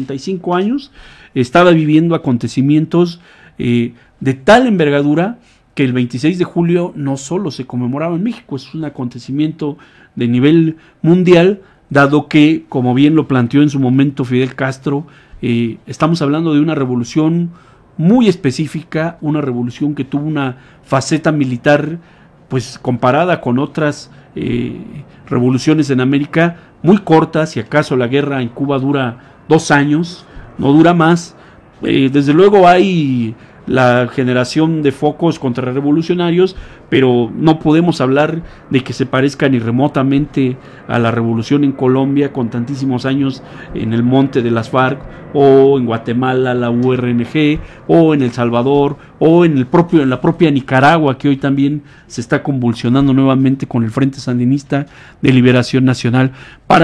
estaba viviendo acontecimientos de tal envergadura que el 26 de julio no solo se conmemoraba en México, es un acontecimiento de nivel mundial, dado que, como bien lo planteó en su momento Fidel Castro, estamos hablando de una revolución muy específica, una revolución que tuvo una faceta militar, pues comparada con otras revoluciones en América, muy cortas. Si acaso la guerra en Cuba dura 2 años, no dura más. Desde luego hay la generación de focos contrarrevolucionarios, pero no podemos hablar de que se parezca ni remotamente a la revolución en Colombia, con tantísimos años en el monte de las FARC, o en Guatemala la URNG, o en El Salvador, o en la propia Nicaragua, que hoy también se está convulsionando nuevamente con el Frente Sandinista de Liberación Nacional.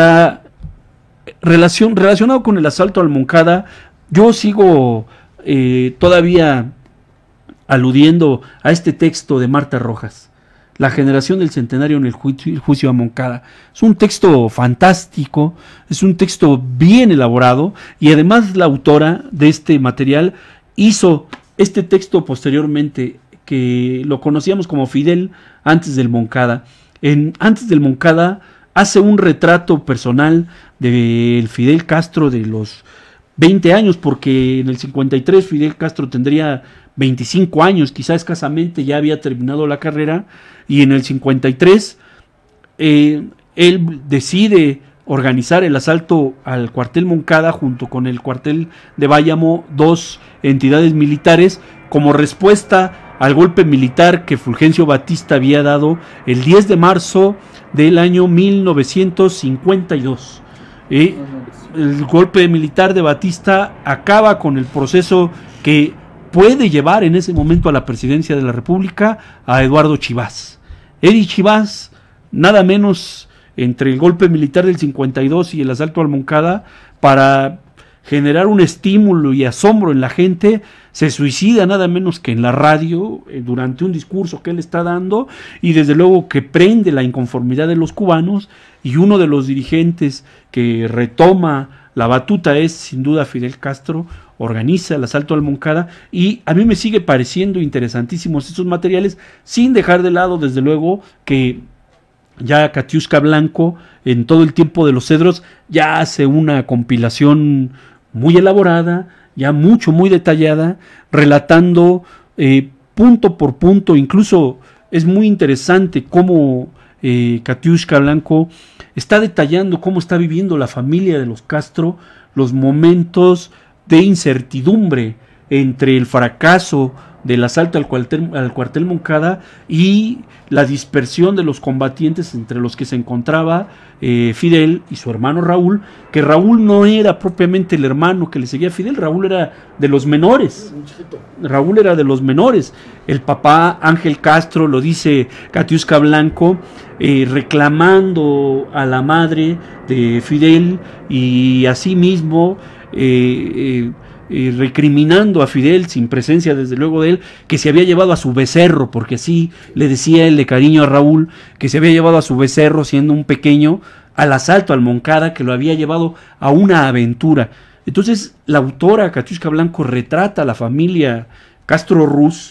Relacionado con el asalto al Moncada, yo sigo todavía aludiendo a este texto de Marta Rojas, La generación del centenario en el juicio a Moncada. Es un texto fantástico, es un texto bien elaborado, y además la autora de este material hizo este texto posteriormente, que lo conocíamos como Fidel antes del Moncada. Antes del Moncada hace un retrato personal del Fidel Castro de los 20 años, porque en el 53 Fidel Castro tendría 25 años, quizá escasamente, ya había terminado la carrera, y en el 53 él decide organizar el asalto al cuartel Moncada junto con el cuartel de Bayamo, 2 entidades militares, como respuesta al golpe militar que Fulgencio Batista había dado el 10 de marzo del año 1952. El golpe militar de Batista acaba con el proceso que puede llevar en ese momento a la presidencia de la República a Eduardo Chivás. Eddie Chivás, nada menos, entre el golpe militar del 52 y el asalto al Moncada, para generar un estímulo y asombro en la gente, se suicida nada menos que en la radio durante un discurso que él está dando, y desde luego que prende la inconformidad de los cubanos, y uno de los dirigentes que retoma la batuta es sin duda Fidel Castro. Organiza el asalto al Moncada, y a mí me sigue pareciendo interesantísimos estos materiales, sin dejar de lado desde luego que ya Katiuska Blanco, en Todo el tiempo de los cedros, ya hace una compilación muy elaborada, ya muy detallada, relatando punto por punto. Incluso es muy interesante cómo Katiuska Blanco está detallando cómo está viviendo la familia de los Castro los momentos de incertidumbre entre el fracaso del asalto al cuartel Moncada y la dispersión de los combatientes, entre los que se encontraba Fidel y su hermano Raúl, que Raúl no era propiamente el hermano que le seguía a Fidel. Raúl era de los menores. El papá Ángel Castro, lo dice Katiuska Blanco, reclamando a la madre de Fidel, y asimismo recriminando a Fidel, sin presencia desde luego de él, que se había llevado a su becerro, porque así le decía él de cariño a Raúl, que se había llevado a su becerro siendo un pequeño al asalto al Moncada, que lo había llevado a una aventura. Entonces la autora Katiuska Blanco retrata a la familia Castro Ruz,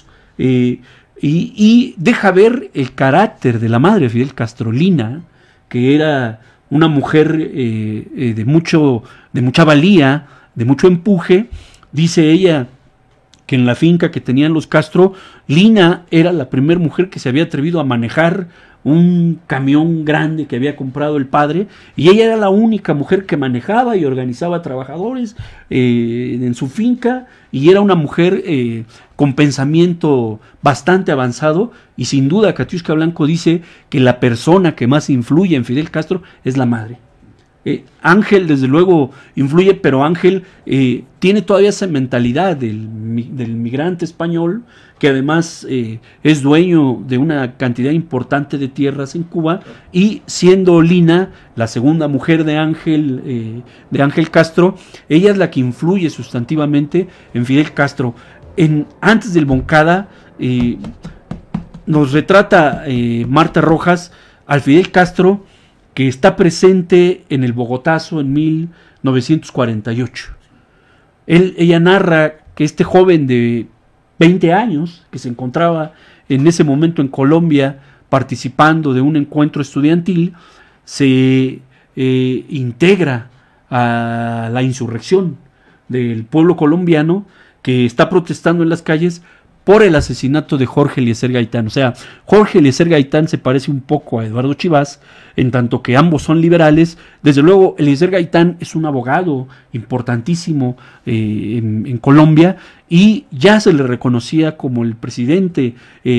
y deja ver el carácter de la madre de Fidel Castro, Lina, que era una mujer de mucha valía, de mucho empuje. Dice ella que en la finca que tenían los Castro, Lina era la primera mujer que se había atrevido a manejar un camión grande que había comprado el padre, y ella era la única mujer que manejaba y organizaba trabajadores en su finca, y era una mujer con pensamiento bastante avanzado, y sin duda Katiuska Blanco dice que la persona que más influye en Fidel Castro es la madre. Ángel desde luego influye, pero Ángel tiene todavía esa mentalidad del migrante español, que además es dueño de una cantidad importante de tierras en Cuba, y siendo Lina la segunda mujer de Ángel Castro, ella es la que influye sustantivamente en Fidel Castro. Antes del Moncada nos retrata Marta Rojas al Fidel Castro que está presente en el Bogotazo en 1948. Ella narra que este joven de 20 años, que se encontraba en ese momento en Colombia participando de un encuentro estudiantil, se integra a la insurrección del pueblo colombiano que está protestando en las calles por el asesinato de Jorge Eliezer Gaitán. O sea, Jorge Eliezer Gaitán se parece un poco a Eduardo Chivas, en tanto que ambos son liberales. Desde luego, Eliezer Gaitán es un abogado importantísimo en Colombia, y ya se le reconocía como el presidente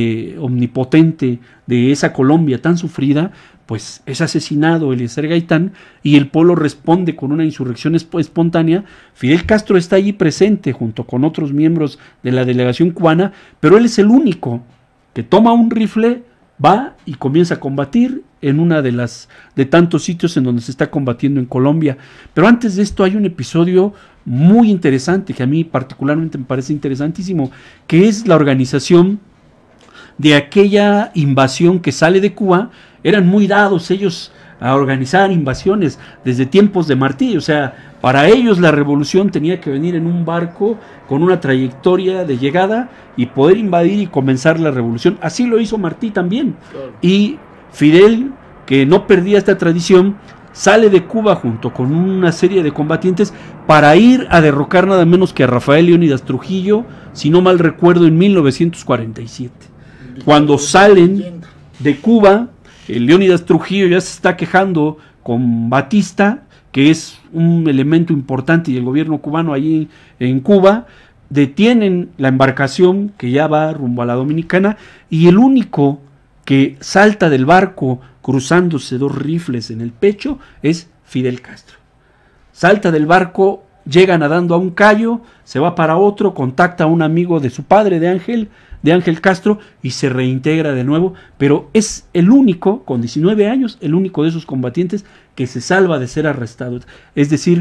omnipotente de esa Colombia tan sufrida. Pues es asesinado Eliezer Gaitán y el pueblo responde con una insurrección espontánea. Fidel Castro está allí presente junto con otros miembros de la delegación cubana, pero él es el único que toma un rifle, va y comienza a combatir en una de tantos sitios en donde se está combatiendo en Colombia. Pero antes de esto hay un episodio muy interesante que a mí particularmente me parece interesantísimo, que es la organización de aquella invasión que sale de Cuba. Eran muy dados ellos a organizar invasiones desde tiempos de Martí. O sea, para ellos la revolución tenía que venir en un barco con una trayectoria de llegada y poder invadir y comenzar la revolución. Así lo hizo Martí también. Claro. Y Fidel, que no perdía esta tradición, sale de Cuba junto con una serie de combatientes para ir a derrocar nada menos que a Rafael Leónidas Trujillo, si no mal recuerdo, en 1947. Cuando salen de Cuba, Leónidas Trujillo ya se está quejando con Batista, que es un elemento importante del gobierno cubano allí en Cuba. Detienen la embarcación que ya va rumbo a la Dominicana, y el único que salta del barco cruzándose 2 rifles en el pecho es Fidel Castro. Salta del barco, llega nadando a un callo, se va para otro, contacta a un amigo de su padre, de Ángel Castro, y se reintegra de nuevo, pero es el único, con 19 años, el único de esos combatientes que se salva de ser arrestado. Es decir,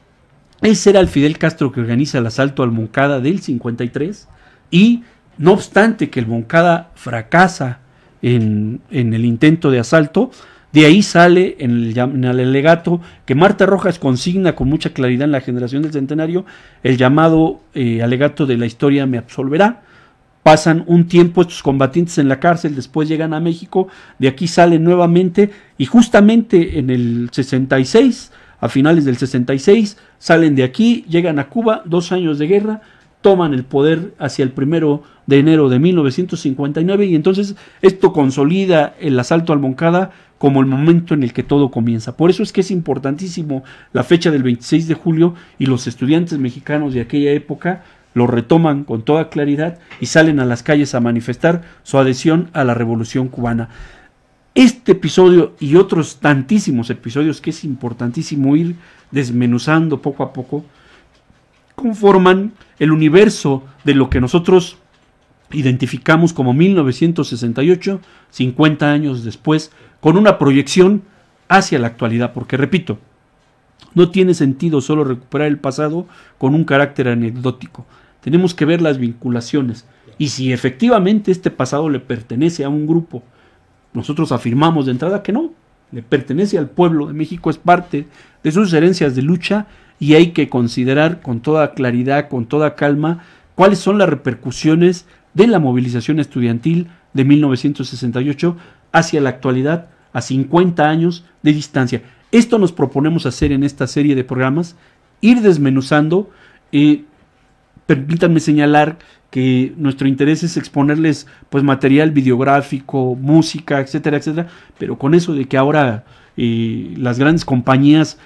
ese era el Fidel Castro que organiza el asalto al Moncada del 53, y no obstante que el Moncada fracasa en el intento de asalto, de ahí sale en el alegato que Marta Rojas consigna con mucha claridad en la Generación del Centenario, el llamado alegato de la historia me absolverá. Pasan un tiempo estos combatientes en la cárcel, después llegan a México, de aquí salen nuevamente, y justamente en el 66, a finales del 66, salen de aquí, llegan a Cuba, 2 años de guerra, toman el poder hacia el 1 de enero de 1959, y entonces esto consolida el asalto al Moncada como el momento en el que todo comienza. Por eso es que es importantísimo la fecha del 26 de julio, y los estudiantes mexicanos de aquella época lo retoman con toda claridad y salen a las calles a manifestar su adhesión a la Revolución Cubana. Este episodio y otros tantísimos episodios que es importantísimo ir desmenuzando poco a poco conforman el universo de lo que nosotros identificamos como 1968, 50 años después, con una proyección hacia la actualidad, porque repito, no tiene sentido solo recuperar el pasado con un carácter anecdótico. Tenemos que ver las vinculaciones, y si efectivamente este pasado le pertenece a un grupo, nosotros afirmamos de entrada que no, le pertenece al pueblo de México, es parte de sus herencias de lucha, y hay que considerar con toda claridad, con toda calma, cuáles son las repercusiones de la movilización estudiantil de 1968 hacia la actualidad, a 50 años de distancia. Esto nos proponemos hacer en esta serie de programas, ir desmenuzando. Permítanme señalar que nuestro interés es exponerles pues material videográfico, música, etcétera, etcétera, pero con eso de que ahora las grandes compañías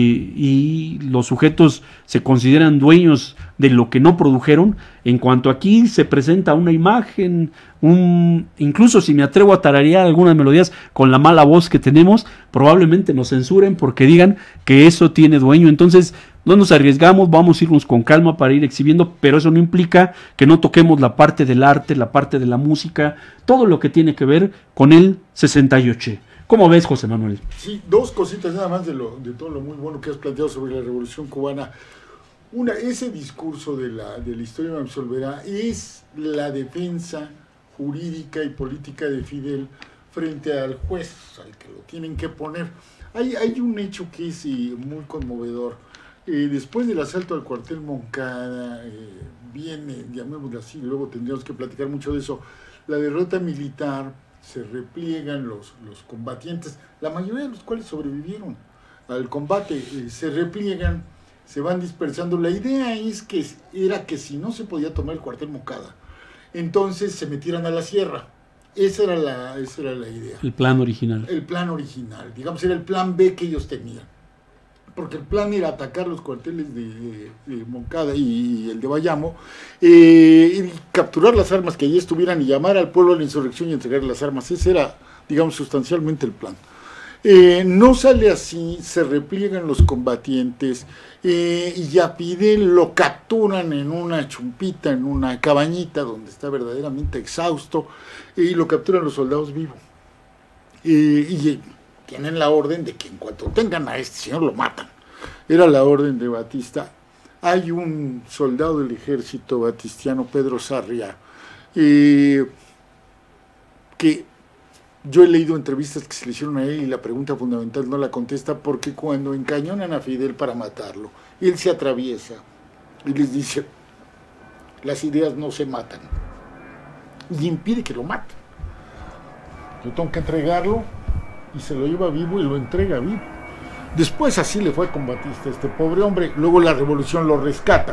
y los sujetos se consideran dueños de lo que no produjeron, en cuanto aquí se presenta una imagen, incluso si me atrevo a tararear algunas melodías con la mala voz que tenemos, probablemente nos censuren porque digan que eso tiene dueño. Entonces no nos arriesgamos, vamos a irnos con calma para ir exhibiendo, pero eso no implica que no toquemos la parte del arte, la parte de la música, todo lo que tiene que ver con el 68. ¿Cómo ves, José Manuel? Sí, 2 cositas nada más de todo lo muy bueno que has planteado sobre la Revolución Cubana. Una, ese discurso de la historia me absolverá es la defensa jurídica y política de Fidel frente al juez, al que lo tienen que poner. Hay un hecho que es muy conmovedor. Después del asalto al cuartel Moncada, viene, llamémoslo así, luego tendríamos que platicar mucho de eso, la derrota militar, se repliegan los combatientes, la mayoría de los cuales sobrevivieron al combate, se repliegan, se van dispersando. La idea era que si no se podía tomar el cuartel Moncada, entonces se metieran a la sierra. Esa era la idea. El plan original. El plan original, digamos, era el plan B que ellos tenían. Porque el plan era atacar los cuarteles de Moncada y el de Bayamo, y capturar las armas que allí estuvieran y llamar al pueblo a la insurrección y entregar las armas. Ese era, digamos, sustancialmente el plan. No sale así, se repliegan los combatientes, y a Fidel lo capturan en una chumpita, en una cabañita donde está verdaderamente exhausto, y lo capturan los soldados vivos. Y tienen la orden de que en cuanto tengan a este señor lo matan. Era la orden de Batista. Hay un soldado del ejército batistiano, Pedro Sarria, que yo he leído entrevistas que se le hicieron a él y la pregunta fundamental no la contesta, porque cuando encañonan a Fidel para matarlo, él se atraviesa y les dice: las ideas no se matan, y impide que lo maten. Yo tengo que entregarlo, y se lo lleva vivo y lo entrega vivo. Después así le fue con Batista, este pobre hombre. Luego la revolución lo rescata,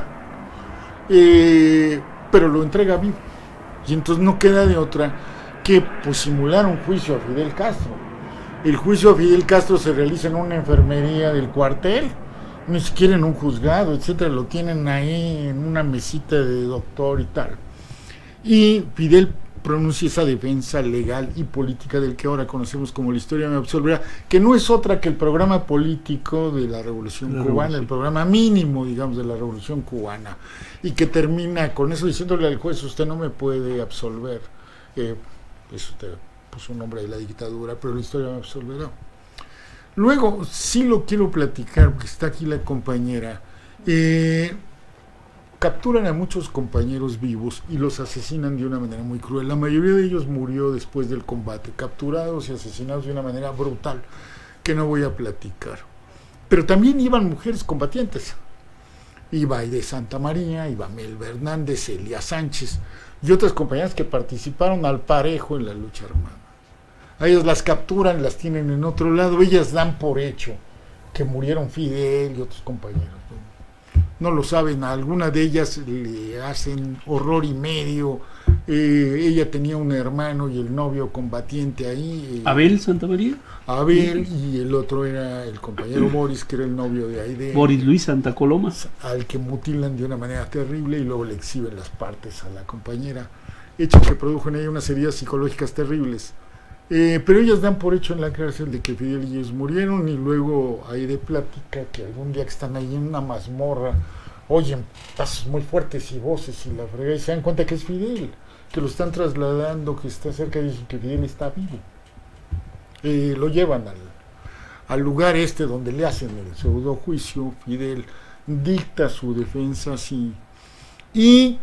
pero lo entrega vivo, y entonces no queda de otra que pues simular un juicio a Fidel Castro. El juicio a Fidel Castro se realiza en una enfermería del cuartel, ni siquiera en un juzgado, etcétera. Lo tienen ahí en una mesita de doctor y tal, y Fidel pronuncia esa defensa legal y política del que ahora conocemos como La historia me absolverá, que no es otra que el programa político de la Revolución Cubana, el programa mínimo, digamos, de la Revolución Cubana, y que termina con eso diciéndole al juez: usted no me puede absolver, usted puso un nombre de la dictadura, pero la historia me absolverá. Luego, sí lo quiero platicar, porque está aquí la compañera. Capturan a muchos compañeros vivos y los asesinan de una manera muy cruel. La mayoría de ellos murió después del combate, capturados y asesinados de una manera brutal, que no voy a platicar. Pero también iban mujeres combatientes. Iba Aide Santa María, iba Melba Hernández, Elia Sánchez y otras compañeras que participaron al parejo en la lucha armada. A ellas las capturan, las tienen en otro lado, ellas dan por hecho que murieron Fidel y otros compañeros. No lo saben, a alguna de ellas le hacen horror y medio. Ella tenía un hermano y el novio combatiente ahí. ¿Abel Santa María? Abel, y el otro era el compañero Boris, que era el novio de Aide. Boris Luis Santa Coloma. Al que mutilan de una manera terrible y luego le exhiben las partes a la compañera, hecho que produjo en ella unas heridas psicológicas terribles. Pero ellas dan por hecho en la cárcel de que Fidel y ellos murieron, y luego Aide platica que algún día que están ahí en una mazmorra oyen pasos muy fuertes y voces y la fregada, y se dan cuenta que es Fidel, que lo están trasladando, que está cerca, y dicen que Fidel está vivo. Lo llevan al lugar donde le hacen el pseudo juicio. Fidel dicta su defensa así, y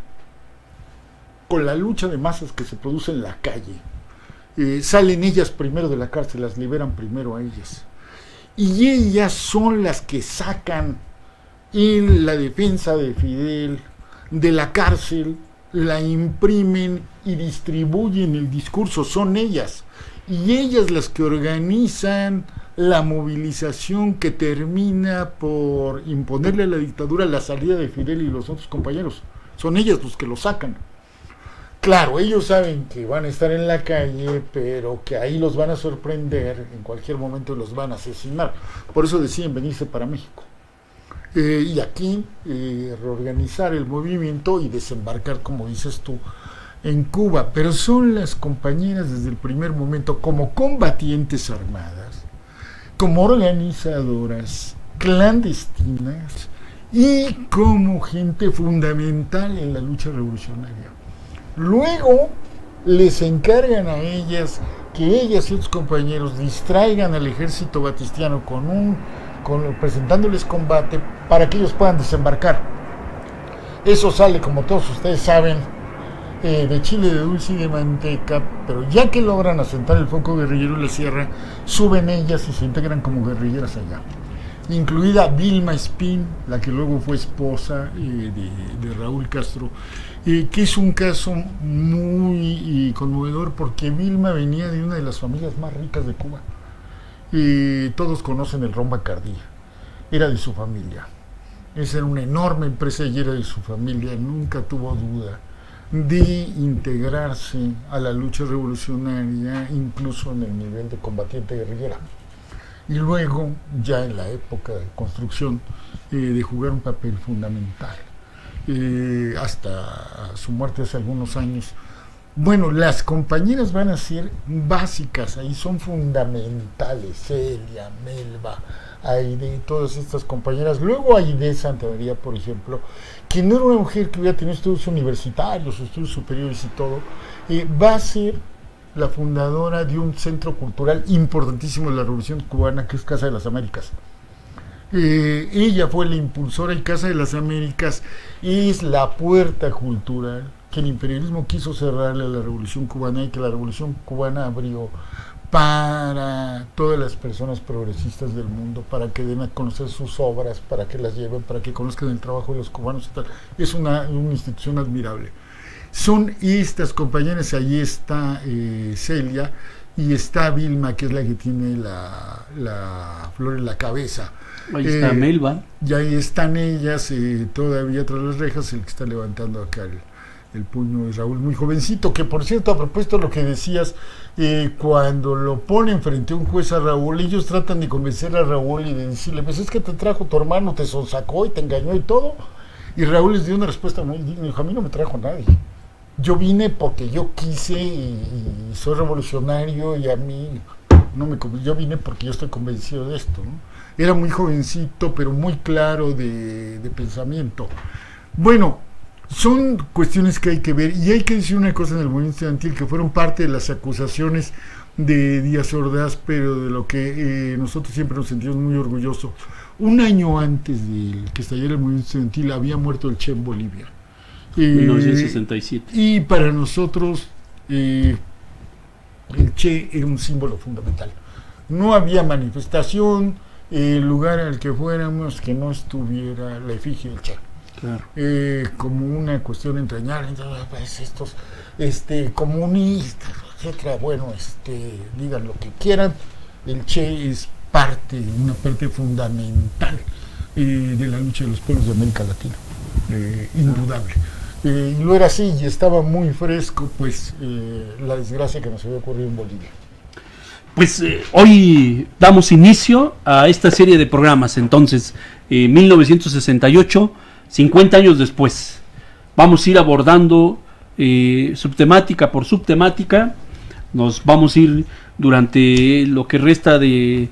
con la lucha de masas que se produce en la calle, salen ellas primero de la cárcel, las liberan primero a ellas, y ellas son las que sacan en la defensa de Fidel de la cárcel, la imprimen y distribuyen el discurso. Son ellas, y ellas las que organizan la movilización que termina por imponerle a la dictadura la salida de Fidel y los otros compañeros. Son ellas los que lo sacan. Claro, ellos saben que van a estar en la calle, pero que ahí los van a sorprender, en cualquier momento los van a asesinar. Por eso deciden venirse para México. Y aquí reorganizar el movimiento y desembarcar, como dices tú, en Cuba. Pero son las compañeras desde el primer momento, como combatientes armadas, como organizadoras clandestinas y como gente fundamental en la lucha revolucionaria. Luego les encargan a ellas que ellas y otros compañeros distraigan al ejército batistiano presentándoles combate para que ellos puedan desembarcar. Eso sale, como todos ustedes saben, de chile de dulce y de manteca, pero ya que logran asentar el foco guerrillero en la sierra, suben ellas y se integran como guerrilleras allá. incluida Vilma Espín, la que luego fue esposa de Raúl Castro, que es un caso muy conmovedor porque Vilma venía de una de las familias más ricas de Cuba. Todos conocen el ron Bacardí, era de su familia. Esa era una enorme empresa y era de su familia, nunca tuvo duda de integrarse a la lucha revolucionaria, incluso en el nivel de combatiente guerrillera. Y luego, ya en la época de construcción, de jugar un papel fundamental, hasta su muerte hace algunos años. Bueno, las compañeras van a ser básicas, ahí son fundamentales, Celia, Melba, Aide, todas estas compañeras. Luego Aide Santamaría, por ejemplo, que no era una mujer que hubiera tenido estudios universitarios, estudios superiores y todo, va a ser la fundadora de un centro cultural importantísimo de la Revolución Cubana, que es Casa de las Américas. Ella fue la impulsora, y Casa de las Américas es la puerta cultural que el imperialismo quiso cerrarle a la Revolución Cubana y que la Revolución Cubana abrió para todas las personas progresistas del mundo, para que den a conocer sus obras, para que las lleven, para que conozcan el trabajo de los cubanos y tal. Es una institución admirable. Son estas compañeras, ahí está Celia, y está Vilma, que es la que tiene la flor en la cabeza. Ahí está Melba. Y ahí están ellas, todavía tras las rejas, el que está levantando acá el puño de Raúl, muy jovencito, que por cierto, a propósito de lo que decías, cuando lo ponen frente a un juez a Raúl, ellos tratan de convencer a Raúl y de decirle, pues es que te trajo tu hermano, te sonsacó y te engañó y todo, y Raúl les dio una respuesta muy digna, dijo, a mí no me trajo nadie, yo vine porque yo quise y soy revolucionario y a mí no me yo vine porque yo estoy convencido de esto, ¿no? Era muy jovencito, pero muy claro de pensamiento. Bueno, son cuestiones que hay que ver, y hay que decir una cosa en el movimiento estudiantil, que fueron parte de las acusaciones de Díaz Ordaz, pero de lo que nosotros siempre nos sentimos muy orgullosos. Un año antes de que estallara el movimiento estudiantil había muerto el Che en Bolivia. 1967. Y para nosotros el Che era un símbolo fundamental. No había manifestación, el lugar al que fuéramos que no estuviera la efigie del Che. Claro. Como una cuestión entrañable, pues estos comunistas, etcétera, bueno, digan lo que quieran, el Che es una parte fundamental de la lucha de los pueblos de América Latina, indudable. Y lo era así, y estaba muy fresco, pues, la desgracia que nos había ocurrido en Bolivia. Pues hoy damos inicio a esta serie de programas, entonces, 1968, 50 años después. Vamos a ir abordando subtemática por subtemática, nos vamos a ir durante lo que resta de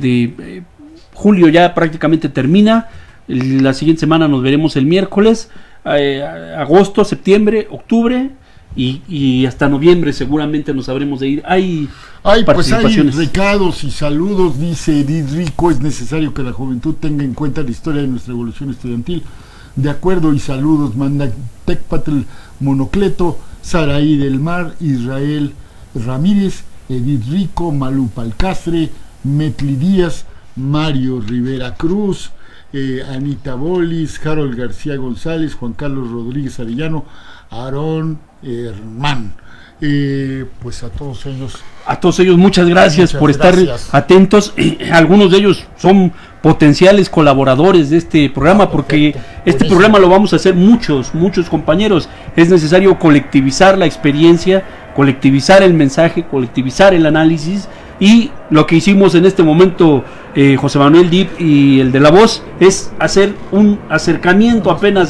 julio, ya prácticamente termina, la siguiente semana nos veremos el miércoles, agosto, septiembre, octubre y hasta noviembre seguramente nos habremos de ir. Hay participaciones. Hay recados y saludos, dice Edith Rico, es necesario que la juventud tenga en cuenta la historia de nuestra evolución estudiantil. De acuerdo, y saludos, manda Tecpatl Monocleto, Saraí del Mar, Israel Ramírez, Edith Rico, Malú Palcastre, Metli Díaz, Mario Rivera Cruz, Anita Bolis, Harold García González, Juan Carlos Rodríguez Arellano, Aarón Hermán. Pues a todos ellos muchas gracias por estar atentos. Algunos de ellos son potenciales colaboradores de este programa, porque este programa lo vamos a hacer muchos compañeros. Es necesario colectivizar la experiencia, colectivizar el mensaje, colectivizar el análisis, y lo que hicimos en este momento José Manuel Dip y el de la voz es hacer un acercamiento apenas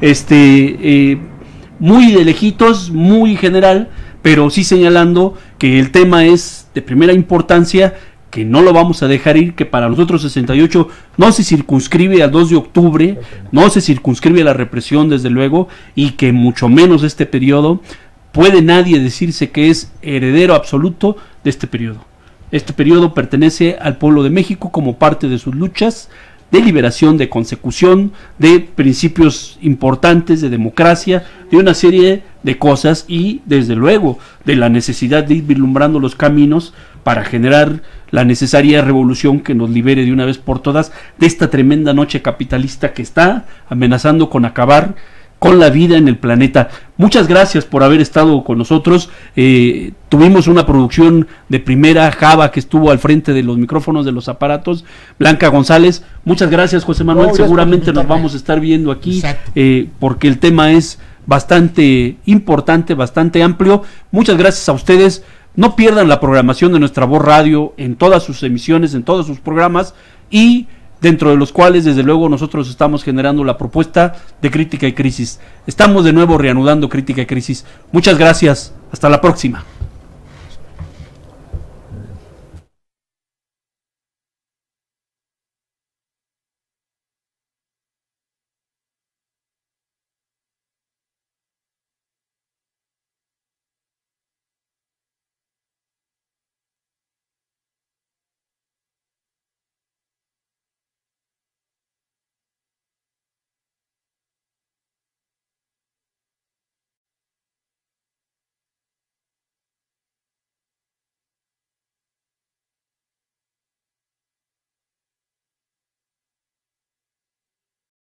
muy de lejitos, muy general, pero sí señalando que el tema es de primera importancia, que no lo vamos a dejar ir, que para nosotros 68 no se circunscribe al 2 de octubre, no se circunscribe a la represión desde luego, y que mucho menos este periodo puede nadie decirse que es heredero absoluto de este periodo. Este periodo pertenece al pueblo de México como parte de sus luchas, de liberación, de consecución, de principios importantes, de democracia, de una serie de cosas y, desde luego, de la necesidad de ir vislumbrando los caminos para generar la necesaria revolución que nos libere de una vez por todas de esta tremenda noche capitalista que está amenazando con acabar con la vida en el planeta. Muchas gracias por haber estado con nosotros. Tuvimos una producción de primera, Java, que estuvo al frente de los micrófonos de los aparatos, Blanca González. Muchas gracias, José Manuel. Seguramente nos vamos a estar viendo aquí, porque el tema es bastante importante, bastante amplio. Muchas gracias a ustedes. No pierdan la programación de Nuestra Voz Radio en todas sus emisiones, en todos sus programas, y dentro de los cuales, desde luego, nosotros estamos generando la propuesta de Crítica y Crisis. Estamos de nuevo reanudando Crítica y Crisis. Muchas gracias. Hasta la próxima.